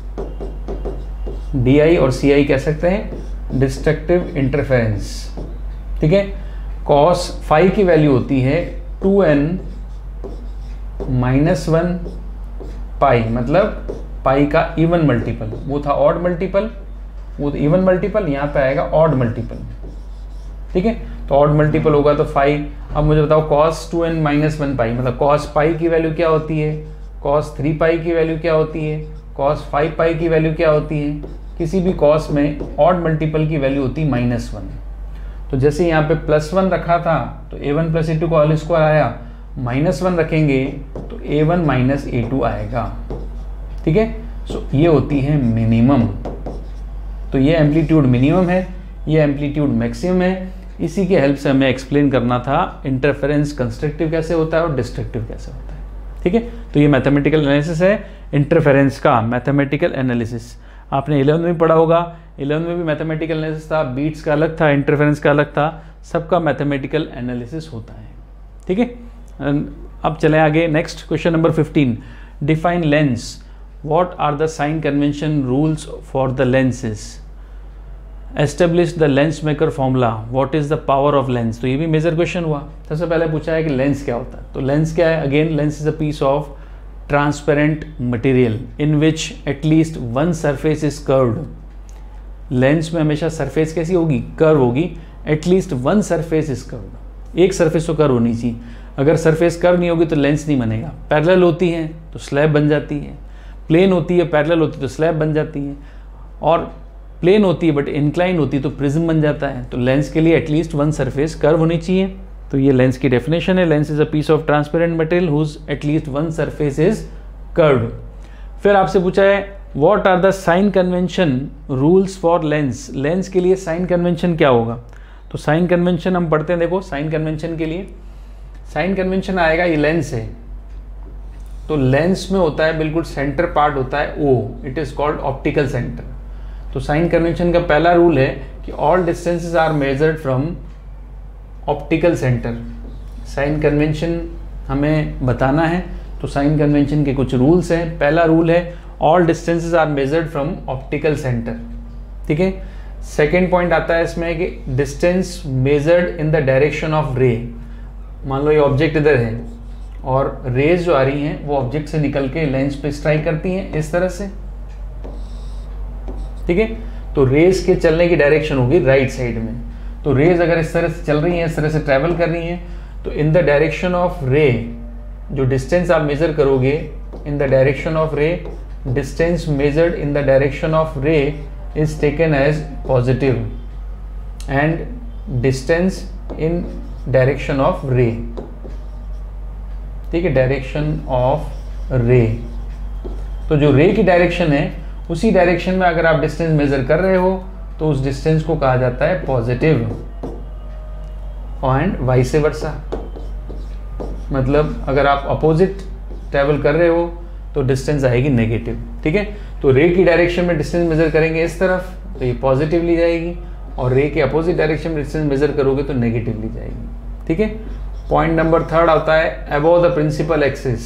D I और सी आई कह सकते हैं, डिस्ट्रक्टिव इंटरफेरेंस, ठीक है। कॉस फाइव की वैल्यू होती है two n minus one pi, मतलब पाई का इवन मल्टीपल, वो था ऑड मल्टीपल, वो इवन मल्टीपल, यहाँ पे आएगा ऑड मल्टीपल, ठीक है। तो ऑड मल्टीपल होगा तो फाइव। अब मुझे बताओ cos two n minus one pi, मतलब कॉस पाई की वैल्यू क्या होती है, कॉस थ्री पाई की वैल्यू क्या होती है, कॉस फाइव पाई की वैल्यू क्या होती है। किसी भी कॉस में ऑड मल्टीपल की वैल्यू होती है माइनस वन। तो जैसे यहाँ पे प्लस वन रखा था तो a one plus a two का होल स्क्वायर आया, माइनस वन रखेंगे तो a one minus a two आएगा। ठीक है, सो ये होती है मिनिमम। तो ये एम्पलीट्यूड मिनिमम है, ये एम्पलीट्यूड मैक्सिमम है। इसी के हेल्प से हमें एक्सप्लेन करना था इंटरफेरेंस कंस्ट्रक्टिव कैसे होता है और डिस्ट्रक्टिव कैसे होता है। ठीक है, तो ये मैथमेटिकल एनालिसिस है इंटरफेरेंस का, मैथमेटिकल एनालिसिस आपने इलेवन में पढ़ा होगा। इलेवन में भी मैथमेटिकल एनालिसिस था, बीट्स का अलग था, इंटरफेरेंस का अलग था, सबका मैथमेटिकल एनालिसिस होता है। ठीक है, अब चले आगे। Next question number fifteen, define lens, what are the sign convention rules for the lenses, establish the lens maker formula, what is the power of lens. तो ये भी मेजर क्वेश्चन हुआ। सबसे पहले पूछा है कि लेंस क्या होता है। तो लेंस क्या है, again lens is a piece of transparent material in which at least one surface is curved. Lens में हमेशा सरफेस कैसी होगी, कर्व होगी। At least one surface is curved, एक सरफेस तो कर्व होनी चाहिए। अगर सरफेस कर्व नहीं होगी तो लेंस नहीं बनेगा। पैरेलल होती है तो स्लैब बन जाती है, प्लेन होती है पैरेलल होती है तो स्लैब बन जाती है, और प्लेन होती है बट इंक्लाइन होती है तो प्रिज्म बन जाता है। तो लेंस के लिए एटलीस्ट वन सरफेस कर्व होनी चाहिए। तो ये लेंस की डेफिनेशन है, lens is a piece of transparent material whose at least one surface is curved. फिर आपसे पूछा है what are the sign convention rules for lens, lens के लिए साइन कन्वेंशन क्या होगा। तो साइन कन्वेंशन हम पढ़ते हैं, देखो साइन कन्वेंशन के लिए साइन कन्वेंशन आएगा, ये लेंस है तो लेंस में होता है बिल्कुल सेंटर पार्ट होता है O, it is called optical centre. तो साइन कन्वेंशन का पहला रूल है कि all distances are measured from optical centre. Sign convention हमें बताना है तो साइन कन्वेंशन के कुछ रूल्स हैं। पहला रूल है all distances are measured from optical centre. ठीक है, सेकेंड पॉइंट आता है इसमें कि distance measured in the direction of ray. मान लो ये ऑब्जेक्ट इधर है और रेज जो आ रही हैं वो ऑब्जेक्ट से निकल के लेंस पे स्ट्राइक करती हैं इस तरह से। ठीक है, तो रेज के चलने की डायरेक्शन होगी राइट साइड में। तो रेज अगर इस तरह से चल रही हैं, इस तरह से ट्रैवल कर रही हैं, तो इन द डायरेक्शन ऑफ रे जो डिस्टेंस आप मेजर करोगे, in the direction of ray, distance measured in the direction of ray is taken as positive and distance in direction of ray. ठीक है, डायरेक्शन ऑफ रे, तो जो रे की डायरेक्शन है उसी डायरेक्शन में अगर आप डिस्टेंस मेजर कर रहे हो तो उस डिस्टेंस को कहा जाता है पॉजिटिव, एंड वाइस वर्सा। मतलब अगर आप अपोजिट ट्रेवल कर रहे हो तो डिस्टेंस आएगी नेगेटिव। ठीक है, तो रे की डायरेक्शन में डिस्टेंस मेजर करेंगे इस तरफ तो ये पॉजिटिव ली जाएगी, और रे के अपोजिट डायरेक्शन में डिस्टेंस मेजर करोगे तो नेगेटिव ली जाएगी। ठीक है, पॉइंट नंबर थर्ड आता है above the principal axis,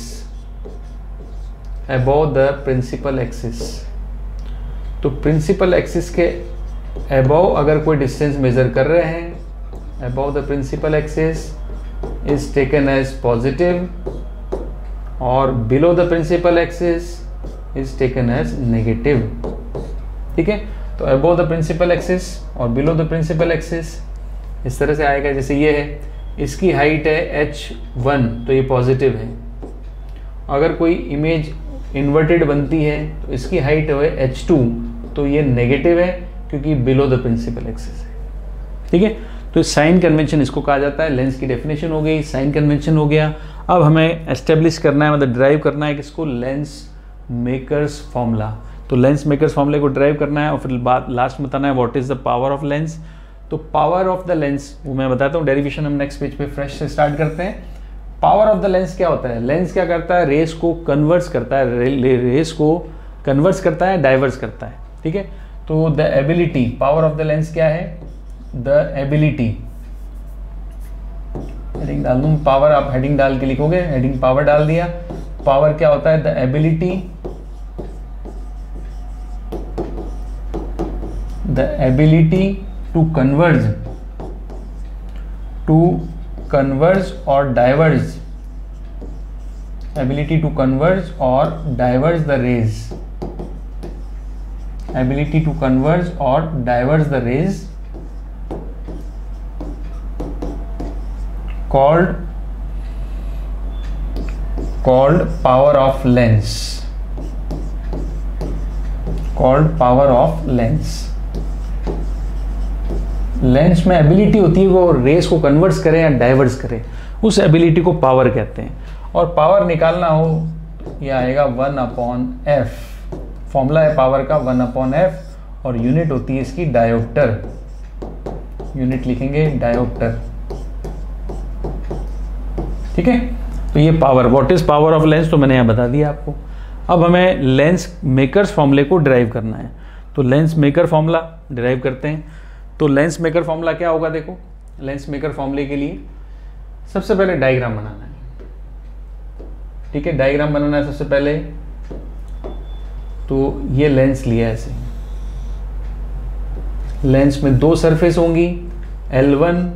above the principal axis. तो प्रिंसिपल एक्सिस के अबव अगर कोई डिस्टेंस मेजर कर रहे हैं, above the principal axis is taken as positive, और below the principal axis is taken as negative. ठीक है, तो अबव द प्रिंसिपल एक्सिस और बिलो द प्रिंसिपल एक्सिस इस तरह से आएगा। जैसे ये है, इसकी हाइट है एच वन तो ये पॉजिटिव है। अगर कोई इमेज इन्वर्टेड बनती है तो इसकी हाइट है एच टू तो ये नेगेटिव है क्योंकि बिलो द प्रिंसिपल एक्सिस है। ठीक है, तो साइन कन्वेंशन इसको कहा जाता है। लेंस की डेफिनेशन हो गई, साइन कन्वेंशन हो गया। अब हमें एस्टेब्लिश करना है, मतलब ड्राइव करना है किसको, लेंस मेकर्स फॉर्मूला। तो लेंस मेकर्स फॉर्मूले को ड्राइव करना है और फिर बाद लास्ट में बताना है what is the power of lens. तो पावर ऑफ द लेंस वो मैं बताता हूँ, डेरिवेशन हम नेक्स्ट पेज पे फ्रेश से स्टार्ट करते हैं। पावर ऑफ द लेंस क्या होता है, लेंस क्या करता है, रेस को कन्वर्ट्स करता है, रे, रेस को कन्वर्ट्स करता है, डाइवर्स करता है। ठीक है, तो the ability, power of the lens क्या है, द एबिलिटी, हेडिंग डाल दूं, पावर आप हेडिंग डाल के लिखोगे, हेडिंग पावर डाल दिया। पावर क्या होता है, the ability, the ability to converge, to converge or diverge, ability to converge or diverge the rays, ability to converge or diverge the rays called called power of lens, called power of lens. Lens में एबिलिटी होती है वो रेस को कन्वर्ट्स करे या डाइवर्स करे, उस एबिलिटी को पावर कहते हैं। और पावर निकालना हो ये आएगा वन अपॉन एफ, फॉर्मूला है पावर का वन अपॉन एफ, और यूनिट होती है इसकी डायोप्टर, यूनिट लिखेंगे डायोप्टर, ठीक है। तो ये power, what is power of lens, तो मैंने यहाँ बता दिया आपको। अब हमें लेंस मेकर्स फॉर्मूले को डिराइव करना है, तो लेंस मेकर फॉर्मूला डिराइव करते हैं। तो लेंस मेकर फॉर्मूला क्या होगा, देखो लेंस मेकर फॉर्मूले के लिए सबसे पहले डायग्राम बनाना है, ठीक है। डायग्राम बनाना है सबसे पहले, तो ये लेंस लिया है ऐसे, लेंस में दो सरफेस होंगी, एल वन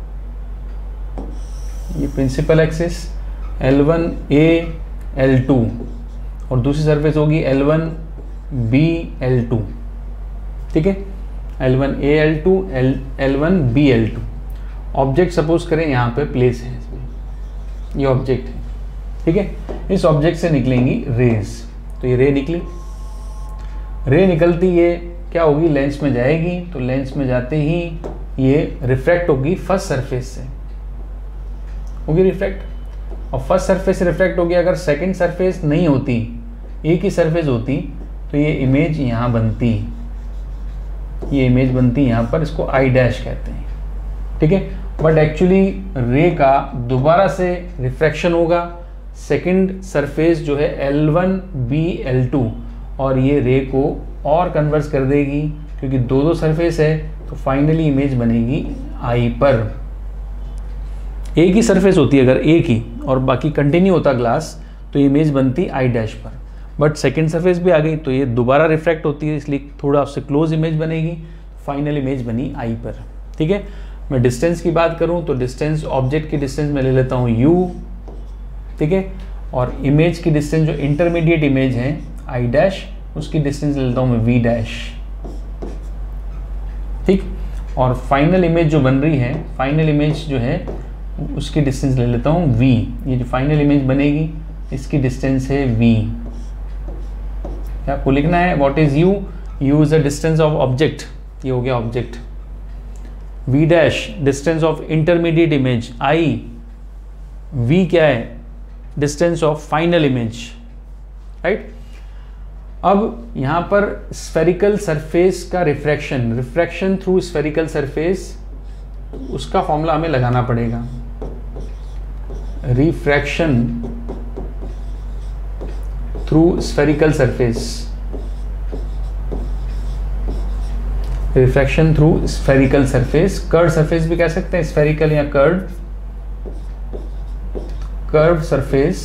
ये principal axis, L one A L two, और दूसरी सरफेस होगी L one B L two, ठीक है। L one A L two, L one B L two. Object suppose करें यहाँ पे प्लेस है इसमें, ये ऑब्जेक्ट है, ठीक है। इस ऑब्जेक्ट से निकलेंगी रेज, तो ये रे निकली, रे निकलती ये क्या होगी, लेंस में जाएगी, तो लेंस में जाते ही ये रिफ्रैक्ट होगी फर्स्ट सरफेस से, होगी रिफ्रैक्ट, और फर्स्ट सरफेस से रिफ्रैक्ट होगी। अगर सेकंड सरफेस नहीं होती, एक ही सरफेस होती, तो ये इमेज यहाँ बनती, ये इमेज बनती यहाँ पर, इसको आई डैश कहते हैं, ठीक है। बट एक्चुअली रे का दोबारा से रिफ्रैक्शन होगा, सेकंड सरफेस जो है L one B L two, और ये रे को और कन्वर्स कर देगी, क्योंकि दो दो सरफेस है, तो फाइनली इमेज बनेगी आई पर। एक ही सरफेस होती है अगर एक ही, और बाकी कंटिन्यू होता ग्लास, तो इमेज बनती आई डैश पर। बट सेकंड सरफेस भी आ गई, तो ये दोबारा रिफ्रैक्ट होती है, इसलिए थोड़ा उससे क्लोज इमेज बनेगी, फाइनल इमेज बनी आई पर, ठीक है। मैं डिस्टेंस की बात करूं तो डिस्टेंस, ऑब्जेक्ट की डिस्टेंस मैं ले लेता हूं u, ठीक है, और इमेज की डिस्टेंस जो इंटरमीडिएट इमेज है आई डैश, उसकी डिस्टेंस ले लेता हूं मैं v डैश, ठीक। और फाइनल इमेज जो बन रही है, फाइनल इमेज जो है उसकी डिस्टेंस ले लेता हूं v, ये जो फाइनल इमेज बनेगी इसकी डिस्टेंस है v। आपको लिखना है what is u, u is the distance of object, ये हो गया object, v dash distance of intermediate image, i v क्या है, distance of final image, right. अब यहां पर स्फेरिकल सरफेस का refraction, refraction through spherical surface, उसका फॉर्मूला हमें लगाना पड़ेगा, refraction through spherical surface, refraction through spherical surface, curve surface भी कह सकते हैं, स्फेरिकल या curve, curve surface,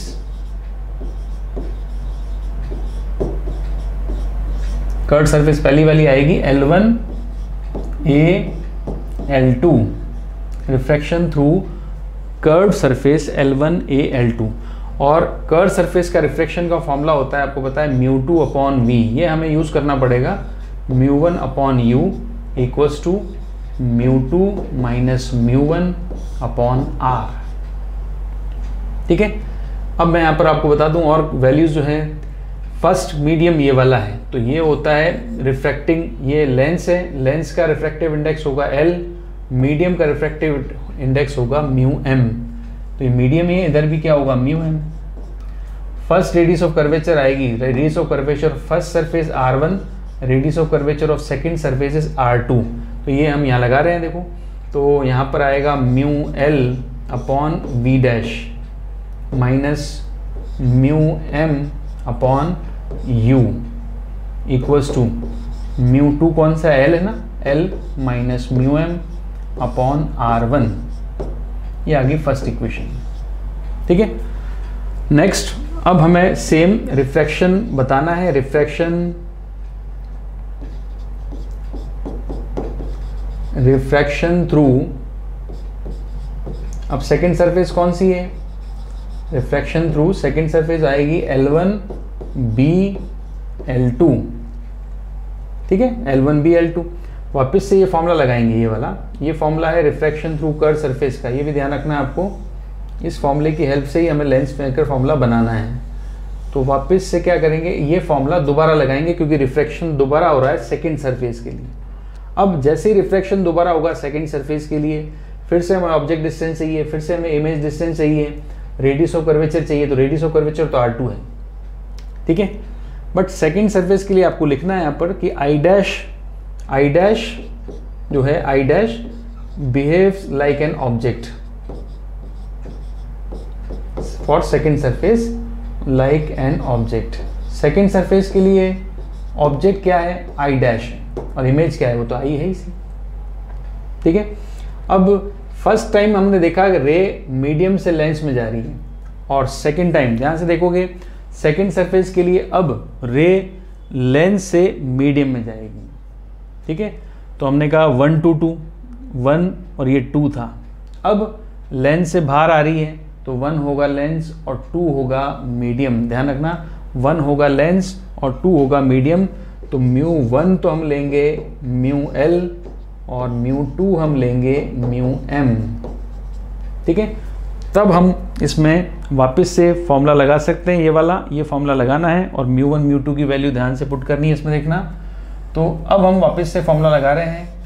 curve surface पहली वाली आएगी L one A L two, refraction through curve surface L one A L two. और कर्व सरफेस का रिफ्रैक्शन का फॉर्मूला होता है, आपको पता है, म्यू टू अपॉन वी, ये हमें यूज करना पड़ेगा, mu one upon u equals to mu two minus mu one upon r, ठीक है। अब मैं यहाँ पर आपको बता दूं और वैल्यूज जो है, फर्स्ट मीडियम ये वाला है, तो ये होता है रिफ्रैक्टिंग, ये लेंस है, लेंस का रिफ्रैक्टिव इंडेक्स होगा L, मीडियम का रिफ्रैक्टिव इंडेक्स होगा म्यू एम, तो ये मीडियम ही है, इधर भी क्या होगा mu m. First radius of curvature आएगी, radius of curvature first surface r one, radius of curvature of second surface is r two, तो ये हम यहाँ लगा रहे हैं, देखो, तो यहाँ पर आएगा mu L upon we dash minus mu m upon u equals to mu two, कौन सा एल है ना, l minus mu m upon are one, ये आ गई फर्स्ट इक्वेशन, ठीक है। नेक्स्ट, अब हमें सेम रिफ्रैक्शन बताना है, रिफ्रैक्शन रिफ्रैक्शन थ्रू, अब सेकंड सरफेस कौन सी है, रिफ्रैक्शन थ्रू सेकंड सरफेस आएगी L one B L two, ठीक है, L one B L two. वापस से ये फॉर्मूला लगाएंगे, ये वाला ये फॉर्मूला है रिफ्रैक्शन थ्रू कर्व सरफेस का, ये भी ध्यान रखना है आपको। इस फॉर्मूले की हेल्प से ही हमें लेंस मेकर फॉर्मूला बनाना है। तो वापस से क्या करेंगे, ये फॉर्मूला दोबारा लगाएंगे क्योंकि रिफ्रैक्शन दोबारा हो रहा है सेकंड सरफेस के लिए। अब जैसे ही रिफ्रैक्शन दोबारा होगा सेकंड सरफेस के लिए, फिर से हमें ऑब्जेक्ट डिस्टेंस चाहिए, फिर से हमें इमेज डिस्टेंस चाहिए, रेडियस ऑफ कर्वेचर चाहिए। तो रेडियस ऑफ कर्वेचर तो आर टू है, ठीक है। बट सेकंड सरफेस के लिए आपको लिखना है यहाँ पर कि आई डैश आई डैश जो है I dash behaves like an object for second surface, like an object. Second surface के लिए ऑब्जेक्ट क्या है, आई डैश, और इमेज क्या है, वो तो आई है इसी, ठीक है। अब फर्स्ट टाइम हमने देखा कि रे मीडियम से लेंस में जा रही है, और सेकंड टाइम ध्यान से देखोगे सेकंड सरफेस के लिए अब रे लेंस से मीडियम में जाएगी, ठीक है। तो हमने कहा वन टू टू वन और ये टू था, अब लेंस से बाहर आ रही है तो वन होगा लेंस और टू होगा मीडियम। ध्यान रखना वन होगा लेंस और टू होगा मीडियम। तो म्यू वन तो हम लेंगे म्यू एल और म्यू टू हम लेंगे म्यू एम, ठीक है। तब हम इसमें वापस से फॉर्मूला लगा सकते हैं, ये वाला ये फॉर्मूला लगाना है और म्यू वन म्यू टू की वैल्यू ध्यान से पुट करनी है इसमें, देखना। तो अब हम वापस से फॉर्मूला लगा रहे हैं,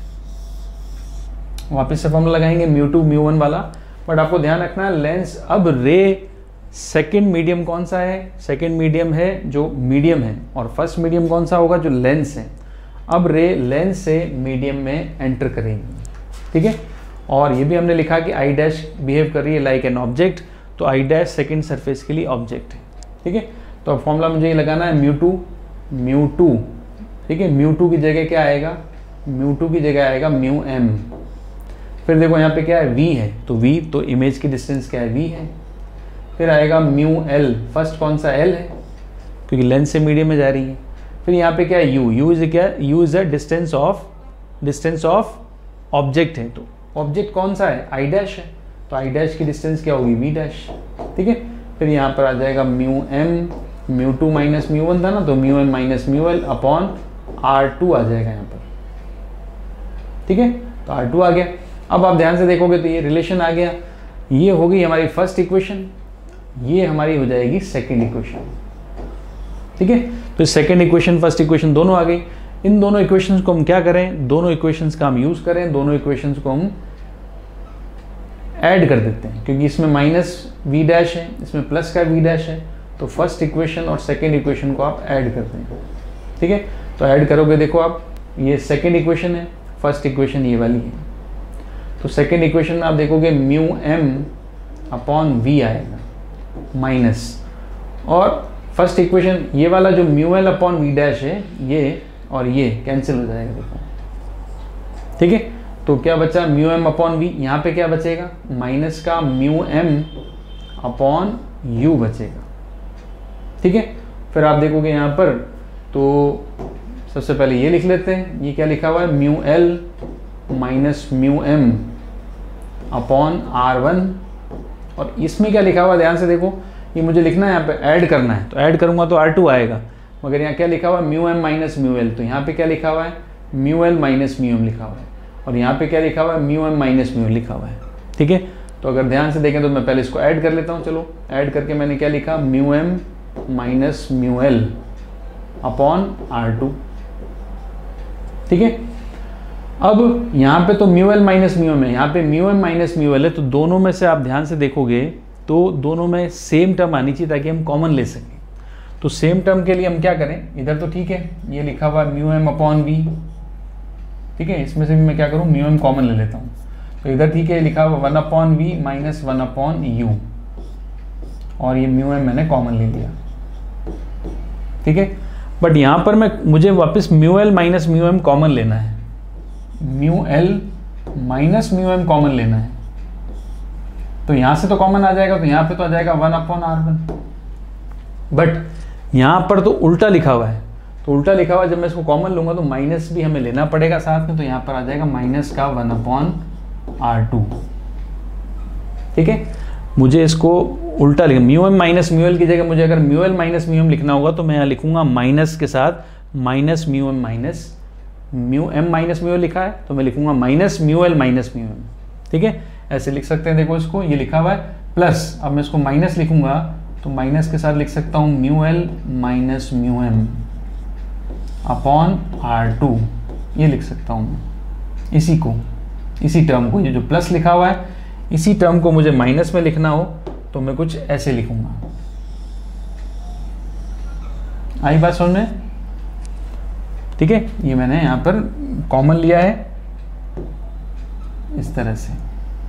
वापस से फॉर्मूला लगाएंगे म्यू टू म्यू वन वाला। बट आपको ध्यान रखना है लेंस अब रे सेकंड मीडियम कौन सा है, सेकंड मीडियम है जो मीडियम है, और फर्स्ट मीडियम कौन सा होगा, जो लेंस है। अब रे लेंस से मीडियम में एंटर करेंगे, ठीक है। और ये भी हमने लिखा कि आई डैश बिहेव कर रही है लाइक एन ऑब्जेक्ट, तो आई डैश सेकंड सरफेस के लिए ऑब्जेक्ट है, ठीक है। तो अब फॉर्मूला मुझे ये लगाना है म्यू टू म्यू टू, ठीक है। म्यू टू की जगह क्या आएगा, म्यू टू की जगह आएगा म्यू एम। फिर देखो यहाँ पे क्या है, v है, तो v तो इमेज की डिस्टेंस क्या है, v है। फिर आएगा म्यू l, फर्स्ट कौन सा l है क्योंकि लेंस से मीडियम में जा रही है। फिर यहाँ पे क्या है u, u इज क्या, u is a distance of distance of object है, तो ऑब्जेक्ट कौन सा है, आई डैश है, तो आई डैश की डिस्टेंस क्या होगी, v डैश, ठीक है। फिर यहाँ पर आ जाएगा mu m, mu two minus mu one था ना, तो mu m minus mu l upon are two आ जाएगा यहाँ पर, ठीक है। तो आर टू आ गया। अब आप ध्यान से देखोगे तो ये रिलेशन आ गया, ये होगी हमारी फर्स्ट इक्वेशन, ये हमारी हो जाएगी सेकंड इक्वेशन, ठीक है। तो सेकंड इक्वेशन फर्स्ट इक्वेशन दोनों आ गई। इन दोनों इक्वेशंस को हम क्या करें, दोनों इक्वेशंस का हम यूज करें, दोनों इक्वेशंस को हम ऐड कर देते हैं क्योंकि इसमें माइनस वी डैश है, इसमें प्लस का वी डैश है। तो फर्स्ट इक्वेशन और सेकंड इक्वेशन को आप ऐड करते हैं, ठीक है। तो ऐड करोगे, देखो आप ये सेकंड इक्वेशन है, फर्स्ट इक्वेशन ये वाली है। तो सेकेंड इक्वेशन में आप देखोगे म्यू एम अपॉन वी आएगा माइनस, और फर्स्ट इक्वेशन ये वाला जो mu L upon we dash है ये और ये कैंसिल हो जाएगा, देखो, ठीक है। तो क्या बचा, म्यू एम अपॉन वी, यहाँ पे क्या बचेगा, माइनस का म्यू एम अपॉन यू बचेगा, ठीक है। फिर आप देखोगे यहाँ पर, तो सबसे पहले ये लिख लेते हैं, ये क्या लिखा हुआ है, mu l minus mu m upon are one, और इसमें क्या लिखा हुआ है ध्यान से देखो, ये मुझे लिखना है यहाँ पे ऐड करना है, तो ऐड करूँगा तो आर टू आएगा, मगर यहाँ क्या लिखा हुआ है mu m minus mu l, तो यहाँ पे क्या लिखा हुआ है mu l minus mu m लिखा हुआ है, और यहाँ पे क्या लिखा हुआ है mu m minus mu l लिखा हुआ है, ठीक है। तो अगर ध्यान से देखें तो मैं पहले इसको ऐड कर लेता हूँ, चलो ऐड करके मैंने क्या लिखा, mu m minus mu L upon are two, ठीक है। अब यहाँ पे तो mu l minus mu m है, यहाँ पे mu m minus mu l है, तो दोनों में से आप ध्यान से देखोगे तो दोनों में सेम टर्म आनी चाहिए ताकि हम कॉमन ले सकें। तो सेम टर्म के लिए हम क्या करें, इधर तो ठीक है ये लिखा हुआ म्यू एम अपॉन वी, ठीक है, इसमें से भी मैं क्या करूँ म्यू एम कॉमन ले लेता हूँ, तो इधर ठीक है लिखा हुआ one upon we minus one upon u, और ये म्यू एम मैंने कॉमन ले लिया, ठीक है। बट यहाँ पर मैं मुझे वापस mu l minus mu m common लेना है, mu l minus mu m common लेना है, तो यहाँ से तो कॉमन आ जाएगा, तो यहाँ पे तो आ जाएगा one upon are one, but यहाँ पर तो उल्टा लिखा हुआ है, तो उल्टा लिखा हुआ है, जब मैं इसको कॉमन लूंगा तो माइनस भी हमें लेना पड़ेगा साथ में, तो यहाँ पर आ जाएगा माइनस का वन अपॉन आर टू, ठीक है। मुझे इसको उल्टा लिखा, mu m minus mu l की जगह मुझे अगर mu l minus mu m लिखना होगा तो मैं यहाँ लिखूंगा माइनस के साथ minus mu m minus mu m minus mu l लिखा है तो मैं लिखूंगा minus mu l minus mu m, ठीक है, ऐसे लिख सकते हैं। देखो इसको, ये लिखा हुआ है प्लस, अब मैं इसको माइनस लिखूंगा तो माइनस के साथ लिख सकता हूँ mu l minus mu m upon are two, ये लिख सकता हूँ मैं इसी को, इसी टर्म को, ये जो प्लस लिखा हुआ है इसी टर्म को मुझे माइनस में लिखना हो तो मैं कुछ ऐसे लिखूंगा। आई बात समझ में? ठीक है, ये मैंने यहाँ पर कॉमन लिया है इस तरह से,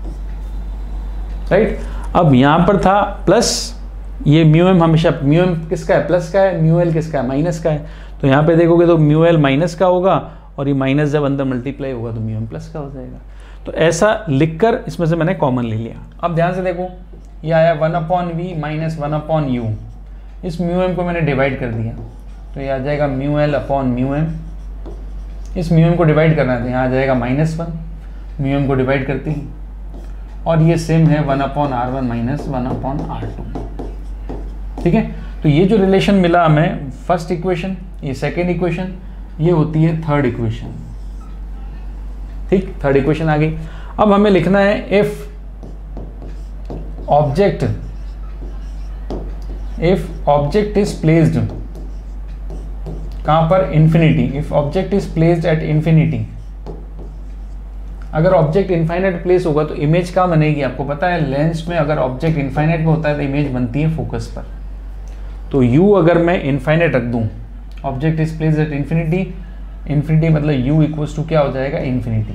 राइट। अब यहाँ पर था प्लस, ये म्यू एम हमेशा, म्यू एम किसका है? प्लस का है, म्यू एल किसका है? माइनस का है। तो यहाँ पे देखोगे तो म्यू एल माइनस का होगा और ये माइनस जब अंदर मल्टीप्लाई होगा तो म्यू एम प्लस का हो जाएगा। तो ऐसा लिखकर इसमें से मैंने कॉमन ले लिया। अब ध्यान से देखो, ये आया one upon we minus one upon u, इस म्यू एम को मैंने डिवाइड कर दिया तो ये आ जाएगा mu L upon mu m. इस म्यू एम को डिवाइड करना है तो यहाँ आ जाएगा माइनस वन, म्यू एम को डिवाइड करती है, और ये सेम है one upon are one minus one upon are two. ठीक है, तो ये जो रिलेशन मिला हमें फर्स्ट इक्वेशन, ये सेकेंड इक्वेशन, ये होती है थर्ड इक्वेशन। ठीक, थर्ड इक्वेशन आ गई। अब हमें लिखना है if object if object is placed कहां पर? Infinity. If object is placed at infinity, अगर ऑब्जेक्ट इनफाइनाइट प्लेस होगा तो इमेज कहाँ बनेगी? आपको पता है लेंस में अगर ऑब्जेक्ट इनफाइनाइट में होता है तो इमेज बनती है फोकस पर। तो u अगर मैं इनफाइनाइट रख दूं, object is placed at infinity, infinity मतलब u इक्वल्स टू क्या हो जाएगा? इन्फिनिटी।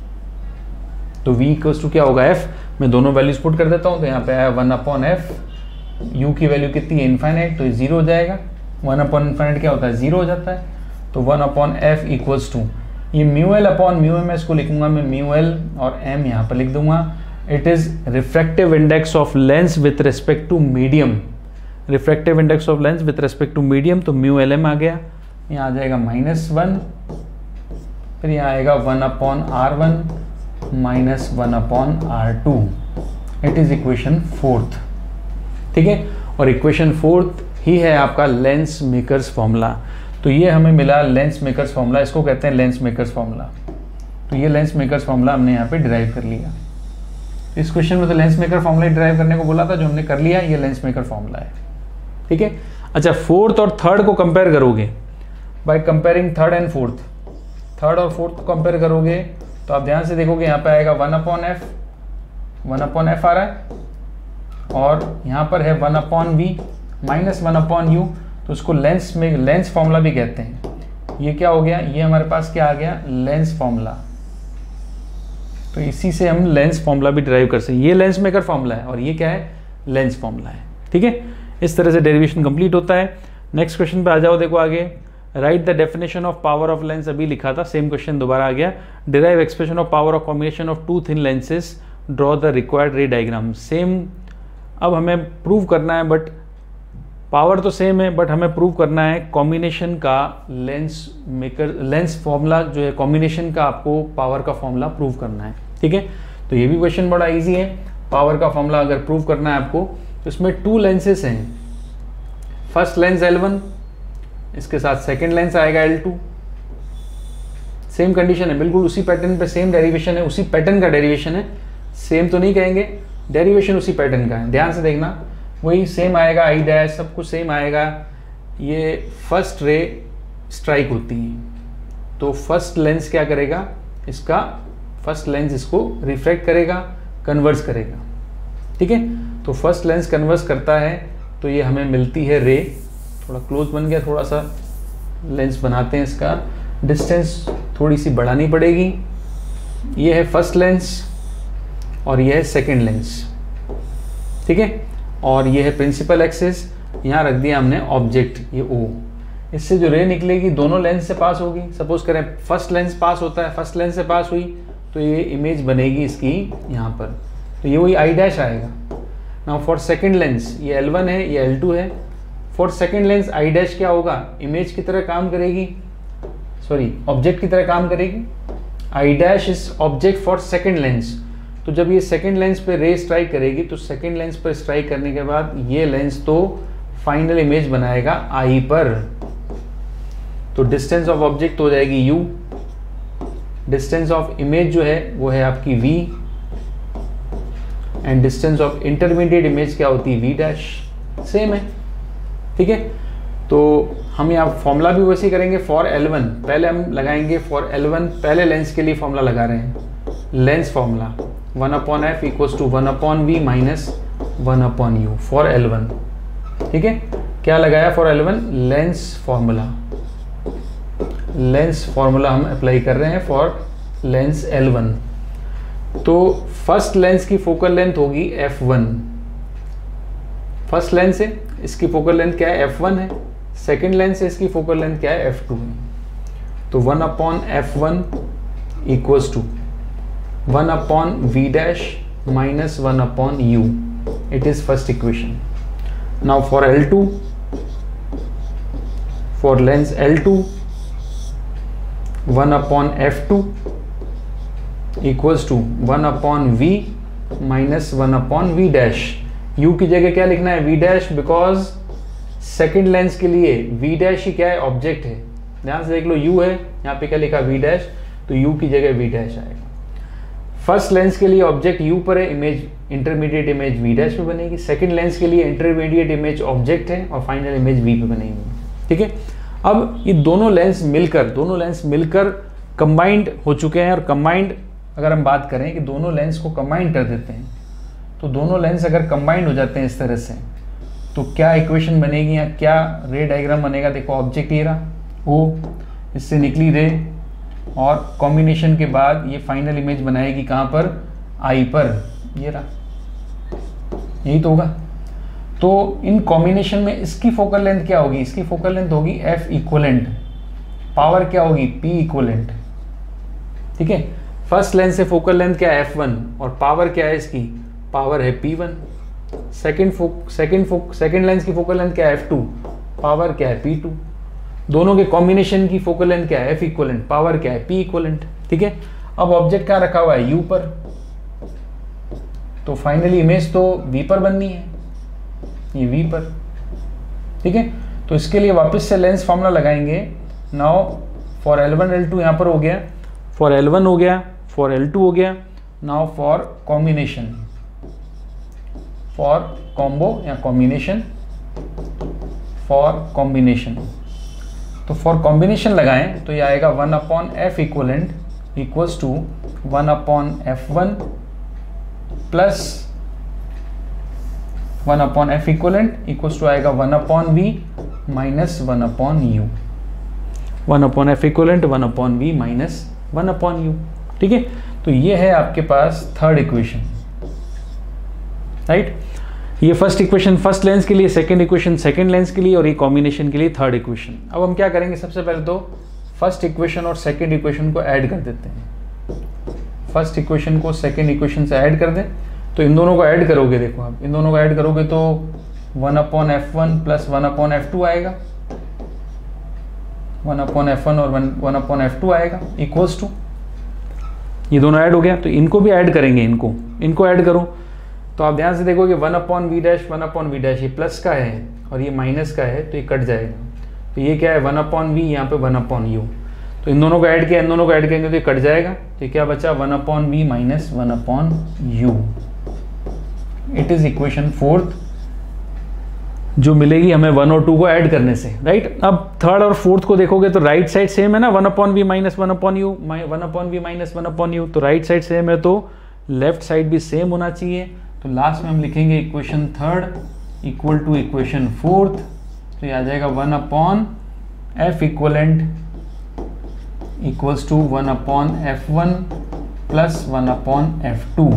तो v इक्वल्स टू क्या होगा? f। मैं दोनों वैल्यूज पुट कर देता हूं तो यहाँ पे आया वन अपॉन एफ, u की वैल्यू कितनी है? इनफाइनाइट, तो ये जीरो हो जाएगा। वन अपॉन इनफाइनाइट क्या होता है? जीरो हो जाता है। तो one upon F equals to, ये mu L upon mu M, इसको लिखूंगा मैं म्यू एल और m यहाँ पर लिख दूंगा। It is refractive index of lens with respect to medium, refractive index of lens with respect to medium, तो म्यू एल एम आ गया, यहाँ आ जाएगा माइनस वन, फिर यहाँ आएगा one upon are one minus one upon are two. It is equation fourth. ठीक है, और इक्वेशन फोर्थ ही है आपका लेंस मेकर्स फॉर्मूला। तो ये हमें मिला लेंस मेकर्स फॉर्मूला, इसको कहते हैं लेंस मेकर्स फॉर्मूला। तो ये लेंस मेकर्स फॉर्मूला हमने यहाँ पे डिराइव कर लिया। इस क्वेश्चन में तो लेंस मेकर फॉर्मूला डिराइव करने को बोला था, जो हमने कर लिया, ये लेंस मेकर फॉर्मूला है। ठीक है, अच्छा फोर्थ और थर्ड को कंपेयर करोगे by comparing third and fourth, third और फोर्थ को कंपेयर करोगे तो आप ध्यान से देखोगे यहाँ पे आएगा one upon F, one upon F आ रहा है, और यहाँ पर है one upon we minus one upon U, तो उसको लेंस में लेंस फॉर्मूला भी कहते हैं। ये क्या हो गया? ये हमारे पास क्या आ गया? Lens formula. तो इसी से हम लेंस फॉर्मूला भी ड्राइव कर सकते हैं। ये लेंस मेकर फॉर्मूला है और ये क्या है? लेंस फॉर्मूला है। ठीक है, इस तरह से डेरिवेशन कंप्लीट होता है। नेक्स्ट क्वेश्चन पे आ जाओ, देखो आगे, write the definition of power of lens, अभी लिखा था, सेम क्वेश्चन दोबारा आ गया। Derive expression of power of combination of two thin lenses, draw the required ray diagram. Same, अब हमें प्रूव करना है, बट पावर तो सेम है, बट हमें प्रूव करना है कॉम्बिनेशन का लेंस मेकर, लेंस फॉर्मूला जो है कॉम्बिनेशन का, आपको पावर का फॉर्मूला प्रूव करना है। ठीक है, तो ये भी क्वेश्चन बड़ा इजी है। पावर का फॉर्मूला अगर प्रूव करना है आपको, तो इसमें टू लेंसेस हैं, फर्स्ट लेंस एल वन, इसके साथ सेकंड लेंस आएगा एल टू। सेम कंडीशन है, बिल्कुल उसी पैटर्न पे सेम डेरिवेशन है, उसी पैटर्न का डेरिवेशन है, सेम तो नहीं कहेंगे, डेरिवेशन उसी पैटर्न का है। ध्यान से देखना, वही सेम आएगा, आई डैश सब कुछ सेम आएगा। ये फर्स्ट रे स्ट्राइक होती है, तो फर्स्ट लेंस क्या करेगा? इसका फर्स्ट लेंस इसको रिफ्रैक्ट करेगा, कन्वर्स करेगा। ठीक है, तो फर्स्ट लेंस कन्वर्स करता है तो ये हमें मिलती है रे। थोड़ा क्लोज बन गया, थोड़ा सा लेंस बनाते हैं, इसका डिस्टेंस थोड़ी सी बढ़ानी पड़ेगी। ये है फर्स्ट लेंस और ये है सेकेंड लेंस। ठीक है, और ये है प्रिंसिपल एक्सिस, यहाँ रख दिया हमने ऑब्जेक्ट, ये ओ। इससे जो रे निकलेगी दोनों लेंस से पास होगी। सपोज करें फर्स्ट लेंस पास होता है, फर्स्ट लेंस से पास हुई तो ये इमेज बनेगी इसकी यहाँ पर, तो ये वही आई डैश आएगा। नाउ फॉर सेकेंड लेंस, ये एल वन है, ये एल टू है। For second lens I dash क्या होगा? इमेज की तरह काम करेगी, सॉरी ऑब्जेक्ट की तरह काम करेगी। I dash is object for second lens. तो जब ये सेकेंड लेंस पे रे स्ट्राइक करेगी तो सेकेंड लेंस पर स्ट्राइक करने के बाद ये लेंस तो फाइनल इमेज बनाएगा आई पर। तो डिस्टेंस ऑफ ऑब्जेक्ट हो जाएगी u, डिस्टेंस ऑफ इमेज जो है वो है आपकी v, and distance of intermediate image क्या होती है, v डैश, सेम है। ठीक है, तो हम यहाँ फॉर्मूला भी वैसे ही करेंगे फॉर एल वन। पहले हम लगाएंगे फॉर एल वन, पहले लेंस के लिए फॉर्मूला लगा रहे हैं, lens formula one upon F equals to one upon we minus one upon U for L one. ठीक है, क्या लगाया for L one, lens formula, lens formula हम अप्लाई कर रहे हैं फॉर लेंस एल वन। तो फर्स्ट लेंस की फोकल लेंथ होगी एफ वन, फर्स्ट लेंस है इसकी फोकल लेंथ क्या है, एफ वन है। सेकेंड लेंस है इसकी फोकल लेंथ क्या है, एफ टू है। तो one upon F one equals to one upon we dash minus one upon U, it is first equation. Now for L two, for lens L two, one upon F two equals to one upon we minus one upon we dash. U की जगह क्या लिखना है, V dash, because second lens के लिए वी डैश ही क्या है, ऑब्जेक्ट है। ध्यान से देख लो, यू है, यहाँ पे क्या लिखा वी डैश, तो यू की जगह वी डैश आएगा। फर्स्ट लेंस के लिए ऑब्जेक्ट यू पर है, image intermediate image V dash पे बनेगी। सेकेंड लेंस के लिए इंटरमीडिएट इमेज ऑब्जेक्ट है और फाइनल इमेज वी पे बनेगी। ठीक है, अब ये दोनों लेंस मिलकर दोनों लेंस मिलकर कंबाइंड हो चुके हैं। और कंबाइंड अगर हम बात करें कि दोनों लेंस को कंबाइंड कर देते हैं, तो दोनों लेंस अगर कंबाइंड हो जाते हैं इस तरह से, तो क्या इक्वेशन बनेगी या क्या रे डायग्राम बनेगा। देखो ऑब्जेक्ट ये रहा ओ, इससे निकली रे, और कॉम्बिनेशन के बाद ये फाइनल इमेज बनाएगी कहाँ पर, आई पर, ये रहा, यही तो होगा। तो इन कॉम्बिनेशन में इसकी फोकल लेंथ क्या होगी, इसकी फोकल लेंथ होगी एफ इक्वलेंट, पावर क्या होगी, पी इक्वलेंट। ठीक है, फर्स्ट लेंस से फोकल लेंथ क्या है, एफ वन, और पावर क्या है इसकी, पावर है P one. Second focal second focal second lens की फोकल लेंथ क्या है, एफ टू, पावर क्या है, पी टू। दोनों के कॉम्बिनेशन की फोकल लेंथ क्या है, एफ इक्वलेंट, पावर क्या है, पी इक्वलेंट। ठीक है, अब ऑब्जेक्ट कहाँ रखा हुआ है, यू पर, तो फाइनली इमेज तो वी पर बननी है, ये वी पर। ठीक है, तो इसके लिए वापस से लेंस फॉर्मूला लगाएंगे। Now for L one L two यहाँ पर हो गया, फॉर एल वन हो गया, फॉर एल टू हो गया। Now for combination, for combo या कॉम्बिनेशन, फॉर कॉम्बिनेशन, तो फॉर कॉम्बिनेशन लगाएं तो ये आएगा one upon F equivalent equals to one upon F one plus one upon F equivalent equals to आएगा one upon we minus one upon U, one upon F equivalent one upon we minus one upon U. ठीक है, तो ये है आपके पास थर्ड इक्वेशन, राइट। ये फर्स्ट इक्वेशन फर्स्ट लेंस के लिए, सेकंड इक्वेशन सेकंड लेंस के लिए, और ये कॉम्बिनेशन के लिए थर्ड इक्वेशन। अब हम क्या करेंगे, सबसे पहले तो फर्स्ट इक्वेशन और सेकंड इक्वेशन को ऐड कर देते हैं। फर्स्ट इक्वेशन को सेकंड इक्वेशन से ऐड कर दें, तो इन दोनों को ऐड करोगे, देखो आप इन दोनों को ऐड करोगे तो one upon F one plus one upon F two आएगा, वन अपॉन एफ वन और one one upon F two आएगा इक्वल्स टू, ये दोनों ऐड हो गया। तो इनको भी ऐड करेंगे, इनको इनको ऐड करो तो आप ध्यान से देखोगे one upon we dash one upon we dash, ये प्लस का है और ये माइनस का है, तो ये कट जाएगा। तो ये क्या है, वन अपॉन वी, यहाँ पे वन अपॉन यू। तो इन दोनों को ऐड किया, इन दोनों को ऐड करेंगे तो ये कट जाएगा। तो ये क्या बचा, one upon we minus one upon U. It is equation fourth जो मिलेगी हमें वन और टू को ऐड करने से, राइट। अब थर्ड और फोर्थ को देखोगे तो राइट साइड सेम है ना, one upon we minus one upon U, one upon we minus one upon U. तो राइट साइड सेम है तो लेफ्ट साइड भी सेम होना चाहिए। तो लास्ट में हम लिखेंगे equation third equal to equation fourth, तो ये आ जाएगा one upon F equivalent equals to one upon F one plus one upon F two.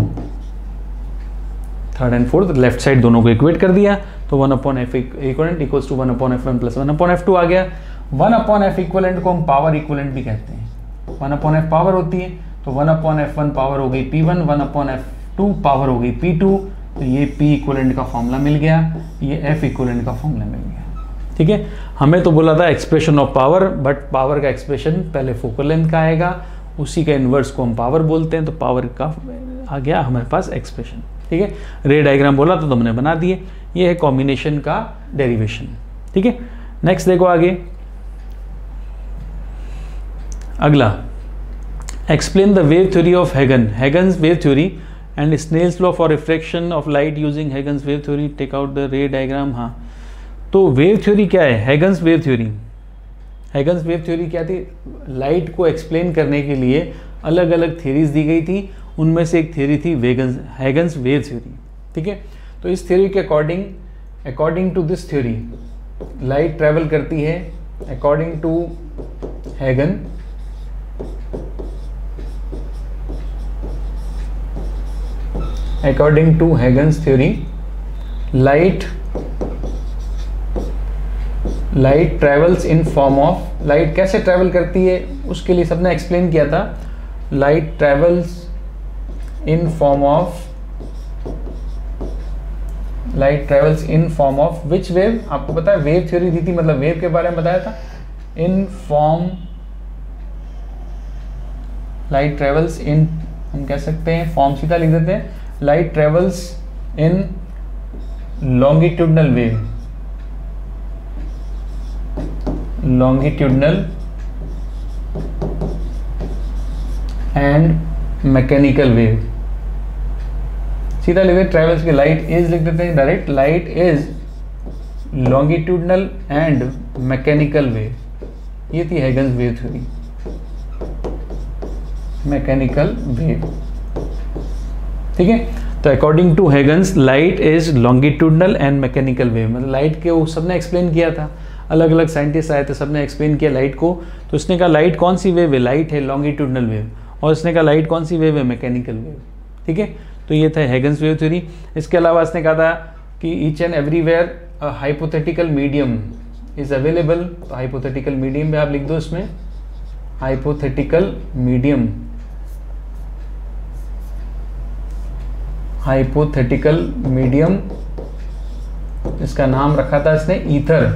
Third and fourth left side दोनों को इक्वेट कर दिया, तो one upon F equivalent equals to one upon F one plus one upon F two आ गया। वन अपॉन एफ इक्वलेंट को हम पावर इक्वलेंट भी कहते हैं। वन अपॉन एफ पावर होती है, तो one upon F one power हो गई P one, one upon F two power हो गई पी टू। तो ये पी इक्वलेंट का फॉर्मूला मिल गया, ये एफ इक्वलेंट का फॉर्मूला मिल गया। ठीक है, हमें तो बोला था expression of power, but power का एक्सप्रेशन पहले फोकल लेंथ का आएगा, उसी का इन्वर्स को हम पावर बोलते हैं, तो पावर का आ गया हमारे पास एक्सप्रेशन। ठीक है, रे डायग्राम बोला तो तुमने बना दिए। ये है कॉम्बिनेशन का डेरिवेशन। ठीक है, नेक्स्ट देखो आगे, अगला explain the wave theory of Huygen, Huygens wave theory and Snell's law for reflection of light using Huygens wave theory, take out the ray diagram. हाँ, तो वेव थ्योरी क्या है? Huygens wave theory, Huygens wave theory क्या थी? लाइट को एक्सप्लेन करने के लिए अलग अलग थ्योरीज दी गई थी, उनमें से एक थ्योरी थी वेगन्स हैगन्स वेव थ्योरी। ठीक है, तो इस थ्योरी के according according to this theory light travel करती है according to Huygen according to Huygens theory light light travels in form of, light कैसे ट्रैवल करती है उसके लिए सबने एक्सप्लेन किया था। Light travels in form of light travels in form of which wave? आपको पता है वेव थ्योरी दी थी, मतलब वेव के बारे में बताया था। In form, light travels in, हम कह सकते हैं फॉर्म सीधा लिख देते हैं, light travels in longitudinal wave, longitudinal and mechanical wave। सीधा लिखते ट्रेवल्स की लाइट इज लिख देते हैं डायरेक्ट, light is longitudinal and mechanical wave. ये थी Huygens wave theory, mechanical wave. ठीक है, तो according to Huygens light is longitudinal and mechanical wave, मतलब लाइट के वो सबने एक्सप्लेन किया था, अलग अलग साइंटिस्ट आए थे, सबने एक्सप्लेन किया लाइट को। तो उसने कहा लाइट कौन सी वेव है? लाइट है लॉन्गिट्यूडनल वेव, और इसने कहा लाइट कौन सी वेव है? Mechanical wave. ठीक है, तो ये था हैगन्स वेव थ्योरी। इसके अलावा इसने कहा था कि each and everywhere a hypothetical medium is available, तो हाइपोथेटिकल मीडियम भी आप लिख दो इसमें, हाइपोथेटिकल मीडियम, हाइपोथेटिकल मीडियम, इसका नाम रखा था इसने ether.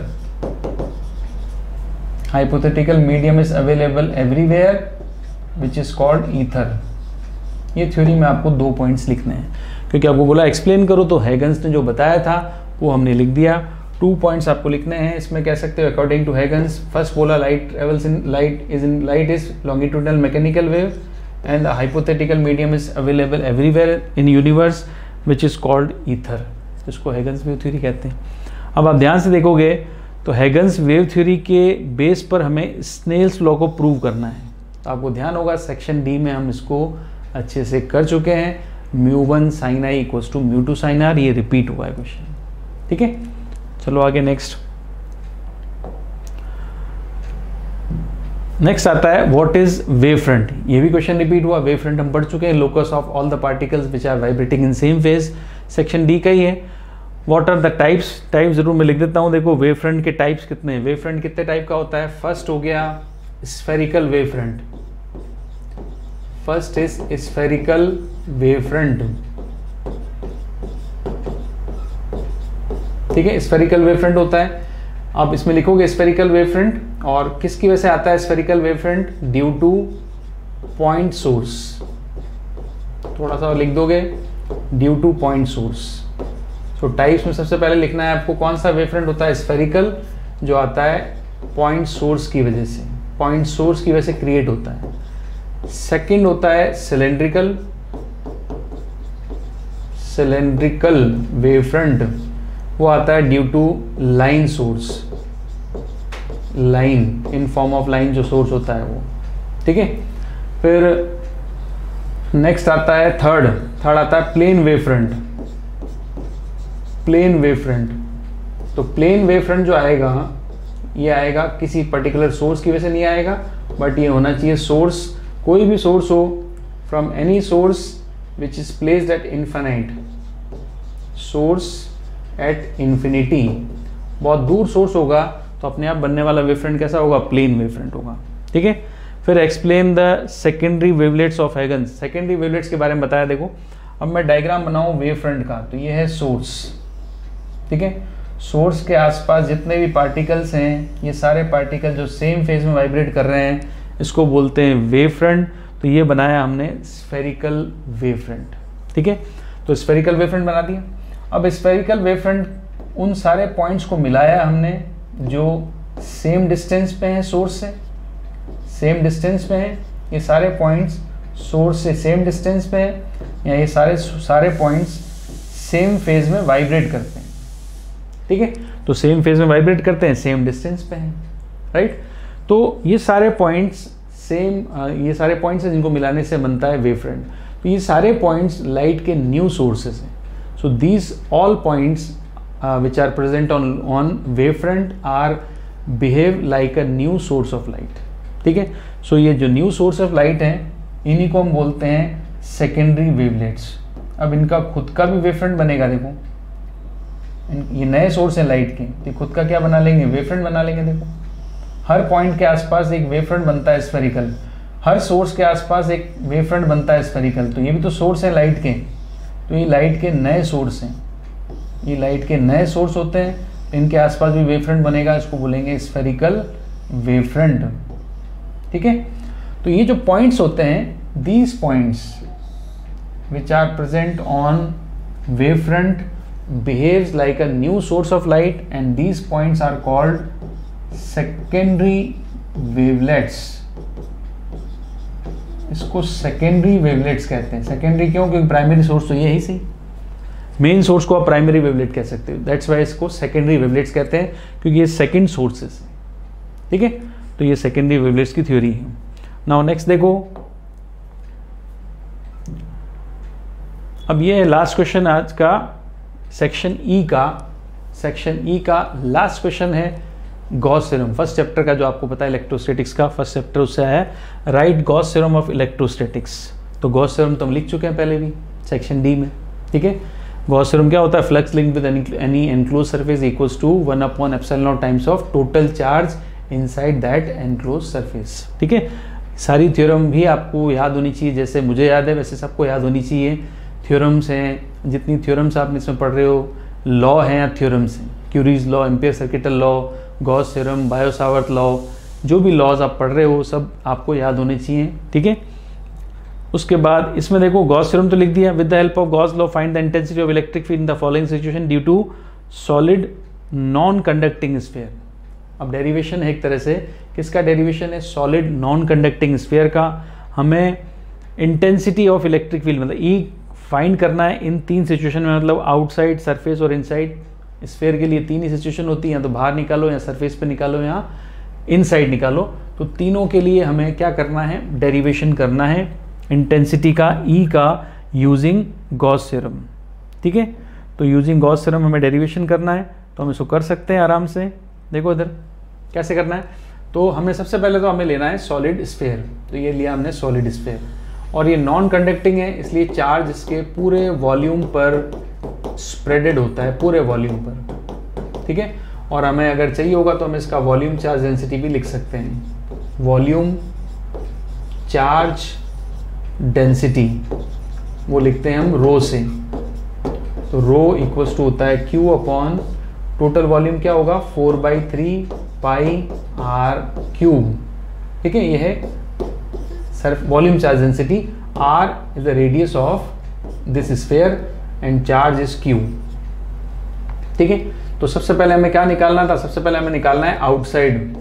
Hypothetical medium is available everywhere which is called ether. ये थ्योरी में आपको दो पॉइंट्स लिखने हैं, क्योंकि आपको बोला एक्सप्लेन करो, तो हैगन्स ने जो बताया था वो हमने लिख दिया। टू पॉइंट्स आपको लिखने हैं इसमें, कह सकते हो अकॉर्डिंग टू हैगन्स। फर्स्ट बोला light travels in light is in light is longitudinal mechanical wave and the hypothetical medium is available everywhere in universe which is called ether. इसको हैगन्स वेव थ्योरी कहते हैं। अब आप ध्यान से देखोगे तो हैगन्स वेव थ्योरी के बेस पर हमें स्नेल्स लॉ को प्रूव करना है। तो आपको ध्यान होगा सेक्शन डी में हम इसको अच्छे से कर चुके हैं। Mu one sine I equals to mu two sine R, ये रिपीट हुआ है क्वेश्चन। ठीक है, चलो आगे नेक्स्ट। नेक्स्ट आता है व्हाट इज वेव फ्रंट। ये भी क्वेश्चन रिपीट हुआ। वेव फ्रंट हम पढ़ चुके हैं, locus of all the particles which are vibrating in same phase, section D का ही है। What are the types, type जरूर मैं लिख देता हूँ। देखो वेव फ्रंट के टाइप्स कितने हैं, वेव फ्रंट कितने टाइप का होता है। फर्स्ट हो गया spherical wave front, first is spherical wave front. ठीक है, स्फेरिकल वेव फ्रंट होता है। आप इसमें लिखोगे स्फेरिकल वेव फ्रंट, और किसकी वजह से आता है spherical wave front? Due to point source. थोड़ा सा लिख दोगे, ड्यू टू पॉइंट सोर्स। तो टाइप्स में सबसे पहले लिखना है आपको कौन सा वेव फ्रंट होता है स्फेरिकल, जो आता है पॉइंट सोर्स की वजह से, पॉइंट सोर्स की वजह से क्रिएट होता है। सेकंड होता है सिलेंड्रिकल, सिलेंड्रिकल वेव फ्रंट, वो आता है due to line source, line in form of line जो सोर्स होता है वो। ठीक है, फिर नेक्स्ट आता है थर्ड, थर्ड आता है plane wave front, plane wave front. तो प्लेन वेव फ्रंट जो आएगा ये आएगा किसी पर्टिकुलर सोर्स की वजह से नहीं आएगा, बट ये होना चाहिए सोर्स, कोई भी सोर्स हो, from any source which is placed at infinite, source at infinity. बहुत दूर सोर्स होगा तो अपने आप बनने वाला वेव फ्रंट कैसा होगा? प्लेन वेव फ्रंट होगा। ठीक है, फिर explain the secondary wavelets of Huygens. Secondary wavelets के बारे में बताया। देखो अब मैं डायग्राम बनाऊं वेव फ्रंट का, तो ये है सोर्स। ठीक है, सोर्स के आसपास जितने भी पार्टिकल्स हैं, ये सारे पार्टिकल जो सेम फेज में वाइब्रेट कर रहे हैं, इसको बोलते हैं वेव फ्रंट। तो ये बनाया हमने स्फेरिकल वेव फ्रंट। ठीक है, तो स्फेरिकल वेव फ्रंट बना दिया। अब स्फेरिकल वेव फ्रंट उन सारे पॉइंट्स को मिलाया हमने जो सेम डिस्टेंस पे हैं सोर्स से, सेम डिस्टेंस पे हैं, ये सारे पॉइंट्स सोर्स से सेम डिस्टेंस पे है, या ये सारे सारे पॉइंट्स सेम फेज में वाइब्रेट करते हैं, ठीक है। तो सेम फेज में वाइब्रेट करते हैं, सेम डिस्टेंस पे हैं, राइट। तो ये सारे पॉइंट्स सेम, ये सारे पॉइंट्स हैं जिनको मिलाने से बनता है वेव फ्रंट। तो ये सारे पॉइंट्स लाइट के न्यू सोर्सेस हैं। So these all points which are present on on wave front are behave like a new source of light, ठीक है। सो ये जो न्यू सोर्स ऑफ लाइट हैं, इन्हीं को हम बोलते हैं सेकेंडरी वेवलेट्स। अब इनका खुद का भी वेव फ्रंट बनेगा, देखो ये नए सोर्स है लाइट के, तो खुद का क्या बना लेंगे, वेव फ्रंट बना लेंगे। देखो हर पॉइंट के आसपास एक वेव फ्रंट बनता है स्फेरिकल, हर सोर्स के आसपास एक वेव फ्रंट बनता है स्फेरिकल। तो ये भी तो सोर्स है लाइट के, तो ये लाइट के नए सोर्स हैं, ये लाइट के नए सोर्स होते हैं, तो इनके आसपास भी वेव फ्रंट बनेगा, इसको बोलेंगे स्फेरिकल वेव फ्रंट, ठीक है। तो ये जो पॉइंट्स होते हैं, these points which are present on wavefront behaves like a new source of light, and these points are called secondary wavelets। इसको secondary wavelets कहते हैं। secondary क्यों? क्योंकि प्राइमरी सोर्स तो यही सी, मेन सोर्स को आप प्राइमरी वेवलेट कह सकते हो, दैट्स वाई इसको सेकेंडरी वेवलेट्स कहते हैं, क्योंकि ये सेकेंड सोर्सेस है, ठीक है। तो ये सेकेंडरी वेवलेट्स की थ्योरी है। नाउ नेक्स्ट देखो, अब ये है लास्ट क्वेश्चन आज का, सेक्शन ई का। सेक्शन ई का लास्ट क्वेश्चन है गॉस थ्योरम, फर्स्ट चैप्टर का, जो आपको पता है इलेक्ट्रोस्टैटिक्स का फर्स्ट चैप्टर, उससे है right Gauss theorem of electrostatics. तो गॉस थ्योरम तो हम लिख चुके हैं पहले भी सेक्शन डी में, ठीक है। गॉस थ्योरम क्या होता है, flux link with any enclose surface equals to one upon epsilon naught times of total charge inside that enclose surface, ठीक है। सारी थ्योरम भी आपको याद होनी चाहिए, जैसे मुझे याद है वैसे सबको याद होनी चाहिए। थ्योरम्स हैं, जितनी थ्योरम्स आप इसमें पढ़ रहे हो, लॉ हैं या थ्योरम्स हैं, Curie's law, Ampere circuital law, Gauss theorem, Biot Savart law, जो भी लॉज आप पढ़ रहे हो सब आपको याद होने चाहिए, ठीक है। उसके बाद इसमें देखो गॉस थ्योरम तो लिख दिया, with the help of Gauss law find the intensity of electric field in the following situation due to solid non conducting sphere. अब डेरिवेशन है एक तरह से, किसका डेरिवेशन है, सॉलिड नॉन कंडक्टिंग स्फीयर का। हमें इंटेंसिटी ऑफ इलेक्ट्रिक फील्ड मतलब ई फाइंड करना है इन तीन सिचुएशन में, मतलब आउटसाइड, सरफेस और इनसाइड। स्फीयर के लिए तीन ही सिचुएशन होती है, या तो बाहर निकालो, या सरफेस पे निकालो, या इनसाइड निकालो। तो तीनों के लिए हमें क्या करना है, डेरिवेशन करना है इंटेंसिटी का, ई का, यूजिंग गॉस थ्योरम, ठीक है। तो यूजिंग गॉस थ्योरम हमें डेरिवेशन करना है, तो हम इसको कर सकते हैं आराम से। देखो इधर कैसे करना है, तो हमें सबसे पहले तो हमें लेना है सॉलिड स्फीयर। तो ये लिया हमने सॉलिड स्फीयर, और ये नॉन कंडक्टिंग है, इसलिए चार्ज इसके पूरे वॉल्यूम पर स्प्रेडेड होता है, पूरे वॉल्यूम पर, ठीक है। और हमें अगर चाहिए होगा तो हम इसका वॉल्यूम चार्ज डेंसिटी भी लिख सकते हैं, वॉल्यूम चार्ज डेंसिटी, वो लिखते हैं हम रो से। तो रो इक्वल्स टू होता है क्यू अपॉन टोटल वॉल्यूम क्या होगा, four by three pi r cube, ठीक है। ये है sir volume charge density, r is the radius of this sphere and charge is q, ठीक है। तो सबसे पहले हमें क्या निकालना था, सबसे पहले हमें निकालना है आउटसाइड।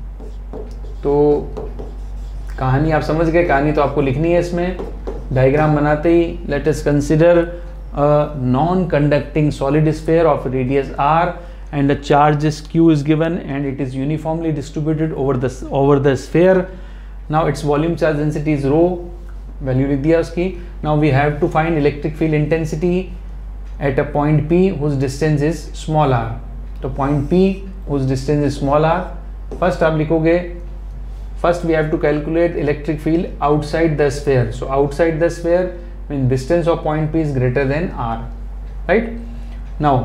तो कहानी आप समझ गए, कहानी तो आपको लिखनी है इसमें, डायग्राम बनाते ही। Let us consider a non conducting solid sphere of radius r and the charge is q is given and it is uniformly distributed over the over the sphere. Now its volume charge density is rho, value लिख दिया उसकी। Now we have to find electric field intensity at a point P whose distance is small r. तो point P whose distance is small r, first आप लिखोगे, first we have to calculate electric field outside the sphere. So outside the sphere means distance of point P is greater than r, right? Now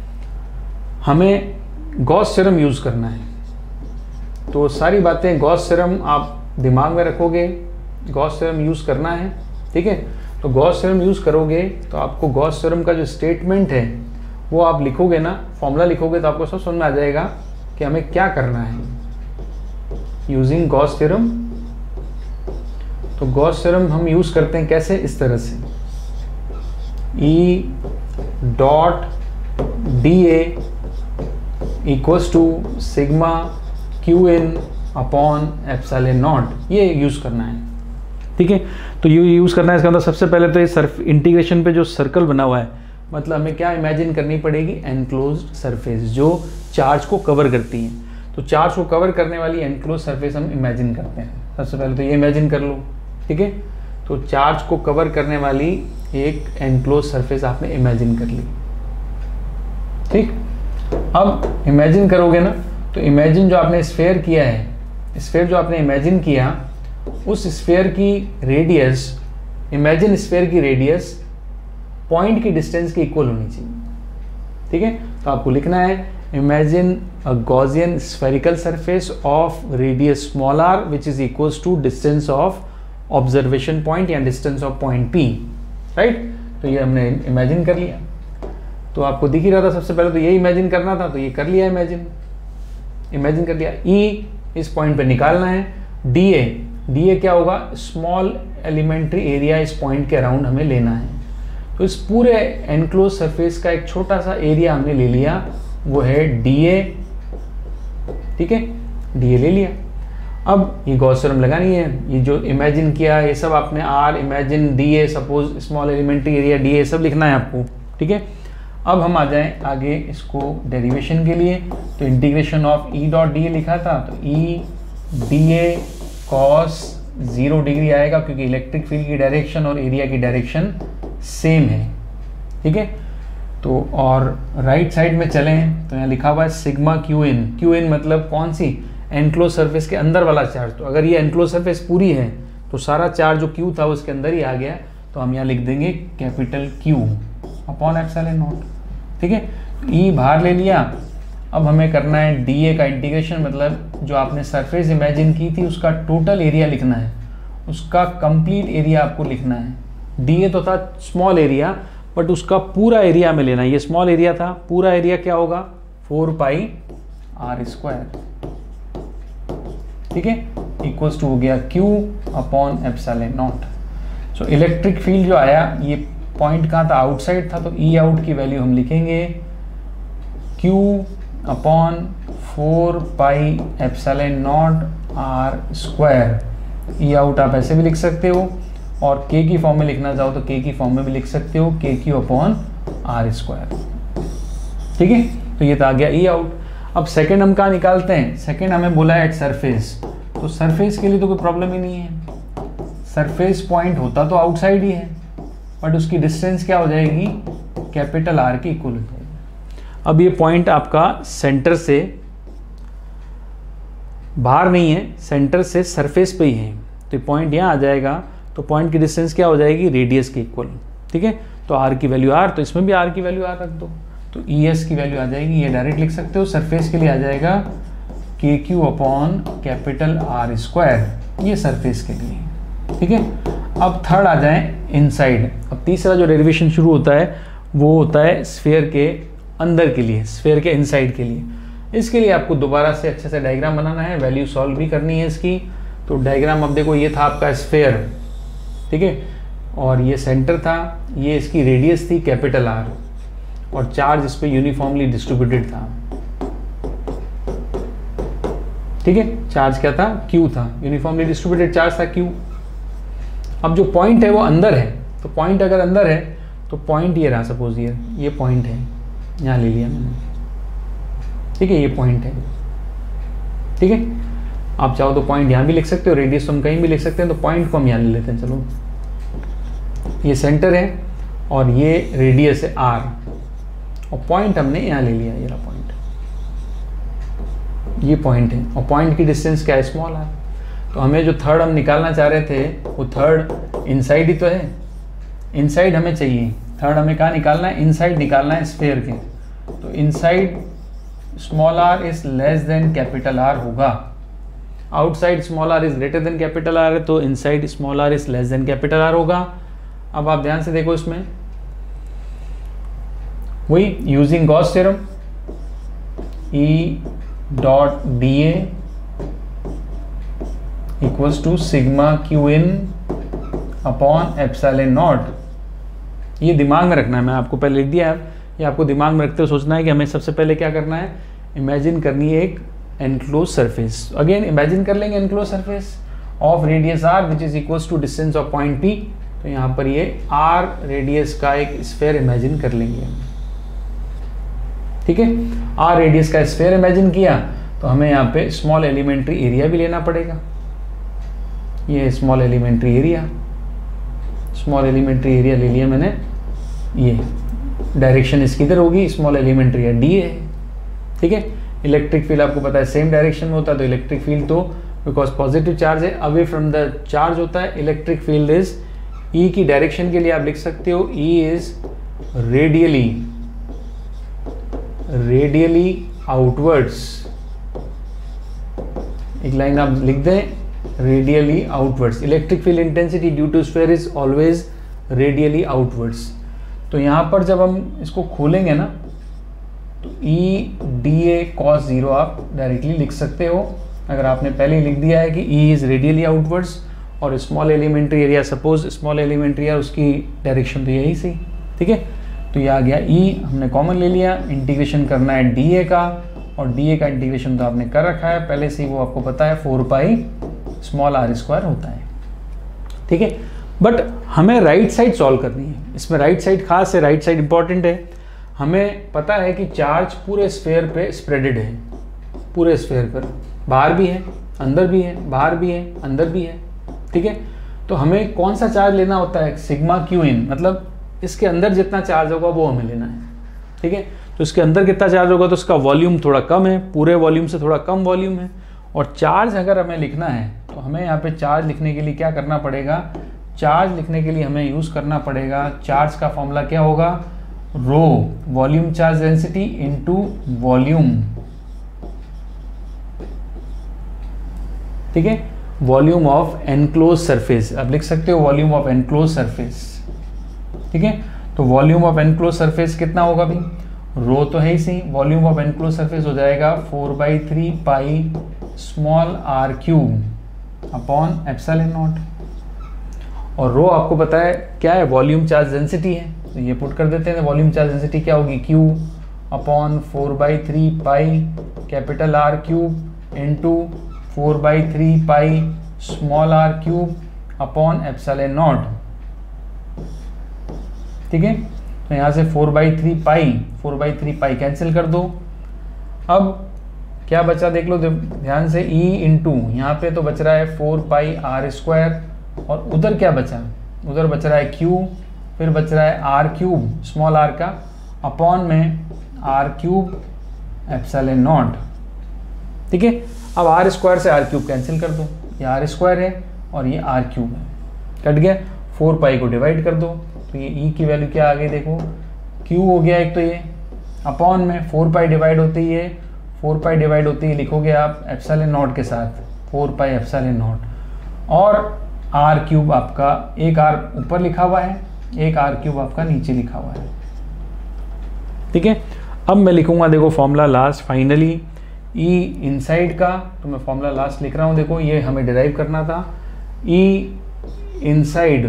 हमें गॉस थ्योरम यूज करना है, तो सारी बातें गॉस थ्योरम आप दिमाग में रखोगे, गॉस थ्योरम यूज़ करना है, ठीक है। तो गॉस थ्योरम यूज़ करोगे तो आपको गॉस थ्योरम का जो स्टेटमेंट है वो आप लिखोगे ना, फॉर्मूला लिखोगे, तो आपको सब समझ में आ जाएगा कि हमें क्या करना है यूजिंग गॉस थ्योरम। तो गॉस थ्योरम हम यूज़ करते हैं कैसे, इस तरह से, E dot d A equals to sigma q in upon epsilon naught, ये यूज़ करना है, ठीक है। तो ये यूज़ करना है इसका अंदर। सबसे पहले तो ये सर्फ इंटीग्रेशन पे जो सर्कल बना हुआ है, मतलब हमें क्या इमेजिन करनी पड़ेगी, एनक्लोज्ड सरफेस जो चार्ज को कवर करती है। तो चार्ज को कवर करने वाली एनक्लोज सरफेस हम इमेजिन करते हैं। सबसे पहले तो ये इमेजिन कर लो, ठीक है। तो चार्ज को कवर करने वाली एक एनक्लोज सरफेस आपने इमेजिन कर ली, ठीक। अब इमेजिन करोगे ना, तो इमेजिन जो आपने स्फेयर किया है, स्फेयर जो आपने इमेजिन किया, उस स्फेयर की रेडियस, इमेजिन स्फेयर की रेडियस पॉइंट की डिस्टेंस के इक्वल होनी चाहिए, ठीक है। तो आपको लिखना है imagine a Gaussian spherical surface of radius small r which is equals to distance of observation point या distance of point P, right. तो ये हमने इमेजिन कर लिया। तो आपको दिख ही रहा था सबसे पहले तो ये इमेजिन करना था, तो ये कर लिया इमेजिन, इमेजिन कर लिया। ई इस पॉइंट पे निकालना है। डी ए, डी ए क्या होगा, स्मॉल एलिमेंट्री एरिया इस पॉइंट के अराउंड हमें लेना है। तो इस पूरे एनक्लोज सरफेस का एक छोटा सा एरिया हमने ले लिया, वो है डी ए, ठीक है, डी ए ले लिया। अब ये गॉस थ्योरम लगानी है। ये जो इमेजिन किया ये सब आपने r, imagine, d A, suppose small elementary area d A, सब लिखना है आपको, ठीक है। अब हम आ जाएं आगे इसको डेरिवेशन के लिए। तो integration of E dot d A लिखा था, तो E d A cos zero degree आएगा क्योंकि इलेक्ट्रिक फील्ड की डायरेक्शन और एरिया की डायरेक्शन सेम है, ठीक है। तो और राइट साइड में चलें तो यहाँ लिखा हुआ है sigma q in. Q in मतलब कौन सी, एनक्लोज सरफेस के अंदर वाला चार्ज। तो अगर ये एनक्लोज सरफेस पूरी है तो सारा चार्ज जो क्यू था उसके अंदर ही आ गया, तो हम यहाँ लिख देंगे capital Q upon epsilon naught, ठीक है। ई बाहर ले लिया। अब हमें करना है डी ए का इंटीग्रेशन, मतलब जो आपने सरफेस इमेजिन की थी उसका टोटल एरिया लिखना है, उसका कंप्लीट एरिया आपको लिखना है। डी ए तो था स्मॉल एरिया, बट उसका पूरा एरिया में लेना है। ये स्मॉल एरिया था, पूरा एरिया क्या होगा, फोर पाई आर स्क्वायर, ठीक है, इक्वल्स टू हो गया q upon epsilon naught. So electric field जो आया, ये पॉइंट कहाँ था, आउटसाइड था, तो ई आउट की वैल्यू हम लिखेंगे q upon four pi epsilon naught r square. E out आप ऐसे भी लिख सकते हो, और के की फॉर्म में लिखना चाहो तो के की फॉर्म में भी लिख सकते हो, के क्यू अपॉन आर स्क्वायर, ठीक है। तो ये तो आ गया ई आउट। अब सेकंड हम कहाँ निकालते हैं, सेकंड हमें बोला है एट सरफेस। तो सरफेस के लिए तो कोई प्रॉब्लम ही नहीं है, सरफेस पॉइंट होता तो आउटसाइड ही है, बट उसकी डिस्टेंस क्या हो जाएगी, कैपिटल आर की इक्वल हो जाएगी। अब ये पॉइंट आपका सेंटर से बाहर नहीं है, सेंटर से सरफेस पे ही है, तो पॉइंट यहाँ आ जाएगा। तो पॉइंट की डिस्टेंस क्या हो जाएगी, रेडियस के इक्वल, ठीक है। तो आर की वैल्यू आर, तो इसमें भी आर की वैल्यू आर रख दो, तो ई एस की वैल्यू आ जाएगी, ये डायरेक्ट लिख सकते हो। सरफेस के लिए आ जाएगा के q upon capital R square, ये सरफेस के लिए, ठीक है। अब थर्ड आ जाए इनसाइड। अब तीसरा जो डेरिवेशन शुरू होता है वो होता है स्फीयर के अंदर के लिए, स्फीयर के इनसाइड के लिए। इसके लिए आपको दोबारा से अच्छे से डायग्राम बनाना है, वैल्यू सॉल्व भी करनी है इसकी। तो डायग्राम अब देखो, ये था आपका स्फीयर, ठीक है, और ये सेंटर था, ये इसकी रेडियस थी कैपिटल आर, और चार्ज इस पे यूनिफॉर्मली डिस्ट्रीब्यूटेड था, ठीक है। चार्ज क्या था, क्यू था, यूनिफॉर्मली डिस्ट्रीब्यूटेड चार्ज था क्यू। अब जो पॉइंट है वो अंदर है, तो पॉइंट अगर अंदर है तो पॉइंट ये रहा, सपोज ये ये पॉइंट है, यहाँ ले लिया मैंने, ठीक है, ये पॉइंट है, ठीक है। आप चाहो तो पॉइंट यहाँ भी लिख सकते हो, रेडियस तो हम कहीं भी लिख सकते हैं, तो पॉइंट को हम यहाँ ले लेते हैं। चलो, ये सेंटर है और ये रेडियस है आर, और पॉइंट हमने यहाँ ले लिया, ये रहा पॉइंट, ये पॉइंट है, और पॉइंट की डिस्टेंस क्या है, स्मॉल आर। तो हमें जो थर्ड हम निकालना चाह रहे थे वो थर्ड इनसाइड ही तो है, इनसाइड हमें चाहिए। थर्ड हमें कहाँ निकालना है, इनसाइड निकालना है स्फीयर के। तो inside small r is less than capital R होगा, outside small r is greater than capital R है, तो inside small r is less than capital R होगा। अब आप ध्यान से देखो, इसमें वही using Gauss theorem, E dot d A equals to sigma q in upon epsilon naught. ये दिमाग में रखना है, मैं आपको पहले लिख दिया है, ये आपको दिमाग में रखते हुए सोचना है कि हमें सबसे पहले क्या करना है, इमेजिन करनी है एक एनक्लोज सरफेस। अगेन इमेजिन कर लेंगे enclose surface, of radius r which is equals to distance of point P. तो यहाँ पर ये आर रेडियस का एक स्फीयर इमेजिन कर लेंगे हम, ठीक है। आर रेडियस का स्फीयर इमेजिन किया तो हमें यहाँ पे स्मॉल एलिमेंट्री एरिया भी लेना पड़ेगा। ये small elementary area, small elementary area ले लिया मैंने। ये डायरेक्शन इसकी इधर होगी, स्मॉल एलिमेंट्री एरिया डी है, ठीक है। इलेक्ट्रिक फील्ड आपको पता है सेम डायरेक्शन में होता है, तो इलेक्ट्रिक फील्ड तो बिकॉज पॉजिटिव चार्ज है अवे फ्रॉम द चार्ज होता है, इलेक्ट्रिक फील्ड इज ई की डायरेक्शन के लिए आप लिख सकते हो E is radially radially outwards. एक लाइन आप लिख दें, radially outwards. Electric field intensity due to sphere is always radially outwards. तो यहाँ पर जब हम इसको खोलेंगे ना तो E d A cos zero आप डायरेक्टली लिख सकते हो, अगर आपने पहले ही लिख दिया है कि ई इज रेडियली आउटवर्ड्स और small elementary area, suppose small elementary area उसकी डायरेक्शन तो यही सही, ठीक है। तो ये आ गया ई, हमने कॉमन ले लिया। इंटीग्रेशन करना है डी ए का, और डी ए का इंटीग्रेशन तो आपने कर रखा है पहले से ही, वो आपको पता है four pi small r square होता है, ठीक है। बट हमें राइट साइड सॉल्व करनी है, इसमें राइट साइड खास है, राइट साइड इंपॉर्टेंट है। हमें पता है कि चार्ज पूरे स्फीयर पे स्प्रेडेड है, पूरे स्फीयर पर, बाहर भी है अंदर भी है, बाहर भी है अंदर भी है, ठीक है। तो हमें कौन सा चार्ज लेना होता है, सिग्मा क्यू इन, मतलब इसके अंदर जितना चार्ज होगा वो हमें लेना है, ठीक है। तो इसके अंदर कितना चार्ज होगा तो उसका वॉल्यूम थोड़ा कम है, पूरे वॉल्यूम से थोड़ा कम वॉल्यूम है। और चार्ज अगर हमें लिखना है तो हमें यहाँ पे चार्ज लिखने के लिए क्या करना पड़ेगा, चार्ज लिखने के लिए हमें यूज़ करना पड़ेगा, चार्ज का फॉर्मूला क्या होगा, rho volume charge density into volume, ठीक है, वॉल्यूम ऑफ एनक्लोज सरफेस। अब लिख सकते हो वॉल्यूम ऑफ एनक्लोज सरफेस, ठीक है। तो वॉल्यूम ऑफ एनक्लोज सरफेस कितना होगा भाई, रो तो है ही सही, वॉल्यूम ऑफ एनक्लोज सरफेस हो जाएगा four by three pi small r cube upon epsilon naught. और रो आपको पता है क्या है, वॉल्यूम चार्ज डेंसिटी है, तो ये पुट कर देते हैं। वॉल्यूम चार्ज डेंसिटी क्या होगी, q upon four by three pi capital R cube into four by three pi small r cube upon epsilon naught, ठीक है। तो यहाँ से four by three pi four by three pi cancel कर दो। अब क्या बचा देख लो ध्यान से, ई इंटू यहाँ पे तो बच रहा है फोर पाई आर स्क्वायर, और उधर क्या बचा, उधर बच रहा है क्यू, फिर बच रहा है आर क्यूब स्मॉल आर का अपॉन में आर क्यूब एप्सिलॉन नॉट, ठीक है। अब आर स्क्वायर से आर क्यूब कैंसिल कर दो, ये आर स्क्वायर है और ये आर क्यूब है, कट गया। फोर पाई को डिवाइड कर दो तो ये ई की वैल्यू क्या आ गई देखो, क्यू हो गया एक, तो ये अपॉन में फोर पाई डिवाइड होती है, फोर पाई डिवाइड होती है लिखोगे आप एप्सिलॉन नॉट के साथ, फोर पाई एप्सिलॉन नॉट, और आर क्यूब आपका एक आर ऊपर लिखा हुआ है, एक आर क्यूब आपका नीचे लिखा हुआ है, ठीक है। अब मैं लिखूंगा देखो formula last finally E inside का, तो मैं फॉर्मूला लास्ट लिख रहा हूँ, देखो ये हमें डिराइव करना था। ई इनसाइड,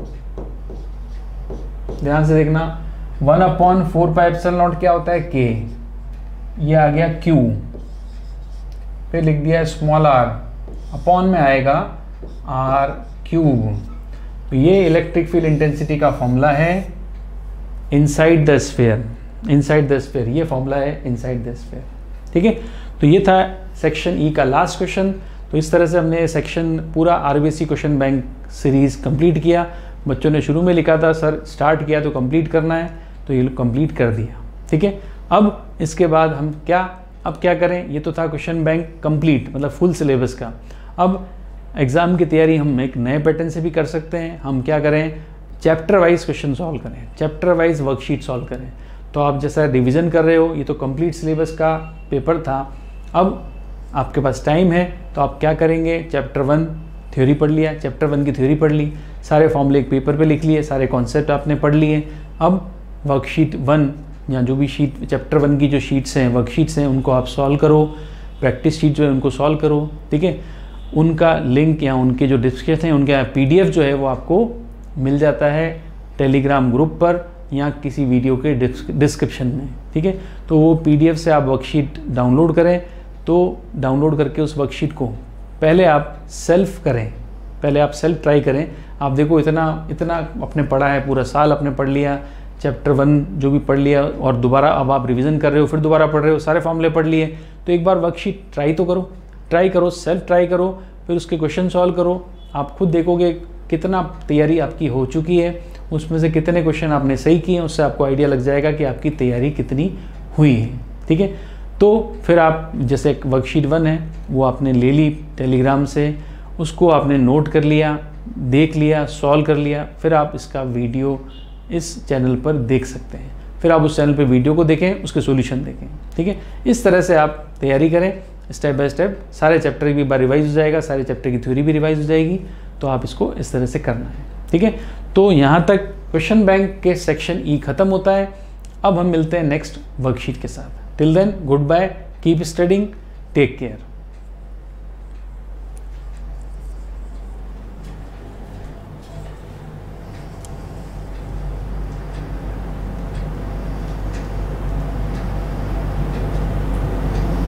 ध्यान से देखना, one upon four pi epsilon naught क्या होता है, के, ये आ गया क्यू, फिर लिख दिया स्मॉल आर, अपॉन में आएगा आर क्यूब। तो ये इलेक्ट्रिक फील्ड इंटेंसिटी का फॉर्मूला है inside the sphere, inside the sphere ये फॉर्मूला है इनसाइड द स्फीयर, ठीक है। तो ये था सेक्शन ई का लास्ट क्वेश्चन। तो इस तरह से हमने सेक्शन पूरा RBC question bank series complete किया। बच्चों ने शुरू में लिखा था सर स्टार्ट किया तो कंप्लीट करना है, तो ये कंप्लीट कर दिया, ठीक है। अब इसके बाद हम क्या अब क्या करें, ये तो था क्वेश्चन बैंक कंप्लीट मतलब फुल सिलेबस का। अब एग्ज़ाम की तैयारी हम एक नए पैटर्न से भी कर सकते हैं। हम क्या करें, चैप्टर वाइज क्वेश्चन सॉल्व करें, चैप्टर वाइज वर्कशीट सॉल्व करें। तो आप जैसा रिवीजन कर रहे हो, ये तो कंप्लीट सिलेबस का पेपर था, अब आपके पास टाइम है तो आप क्या करेंगे, चैप्टर वन थ्योरी पढ़ लिया, चैप्टर वन की थ्योरी पढ़ ली, सारे फॉर्मूले एक पेपर पे लिख लिए, सारे कॉन्सेप्ट आपने पढ़ लिए। अब वर्कशीट वन या जो भी शीट चैप्टर वन की जो शीट्स हैं वर्कशीट्स हैं उनको आप सॉल्व करो, प्रैक्टिस शीट जो है उनको सॉल्व करो, ठीक है। उनका लिंक या उनके जो डिस्क्रिप्शन हैं उनका पीडीएफ जो है वो आपको मिल जाता है टेलीग्राम ग्रुप पर या किसी वीडियो के डिस्क्रिप्शन में, ठीक है। तो वो पीडीएफ से आप वर्कशीट डाउनलोड करें, तो डाउनलोड करके उस वर्कशीट को पहले आप सेल्फ करें, पहले आप सेल्फ ट्राई करें। आप देखो इतना इतना आपने पढ़ा है, पूरा साल आपने पढ़ लिया, चैप्टर वन जो भी पढ़ लिया, और दोबारा अब आप रिवीजन कर रहे हो, फिर दोबारा पढ़ रहे हो, सारे फॉर्मूले पढ़ लिए, तो एक बार वर्कशीट ट्राई तो करो, ट्राई करो, सेल्फ ट्राई करो, फिर उसके क्वेश्चन सॉल्व करो। आप खुद देखोगे कितना तैयारी आपकी हो चुकी है, उसमें से कितने क्वेश्चन आपने सही किए हैं, उससे आपको आइडिया लग जाएगा कि आपकी तैयारी कितनी हुई है। ठीक है, तो फिर आप जैसे एक वर्कशीट वन है वो आपने ले ली टेलीग्राम से, उसको आपने नोट कर लिया, देख लिया, सॉल्व कर लिया, फिर आप इसका वीडियो इस चैनल पर देख सकते हैं। फिर आप उस चैनल पर वीडियो को देखें, उसके सॉल्यूशन देखें। ठीक है, इस तरह से आप तैयारी करें स्टेप बाय स्टेप। सारे चैप्टर भी एक बार रिवाइज हो जाएगा, सारे चैप्टर की थ्योरी भी रिवाइज हो जाएगी। तो आप इसको इस तरह से करना है। ठीक है, तो यहाँ तक क्वेश्चन बैंक के सेक्शन ई खत्म होता है। अब हम मिलते हैं नेक्स्ट वर्कशीट के साथ। Till then good bye, keep studying, take care.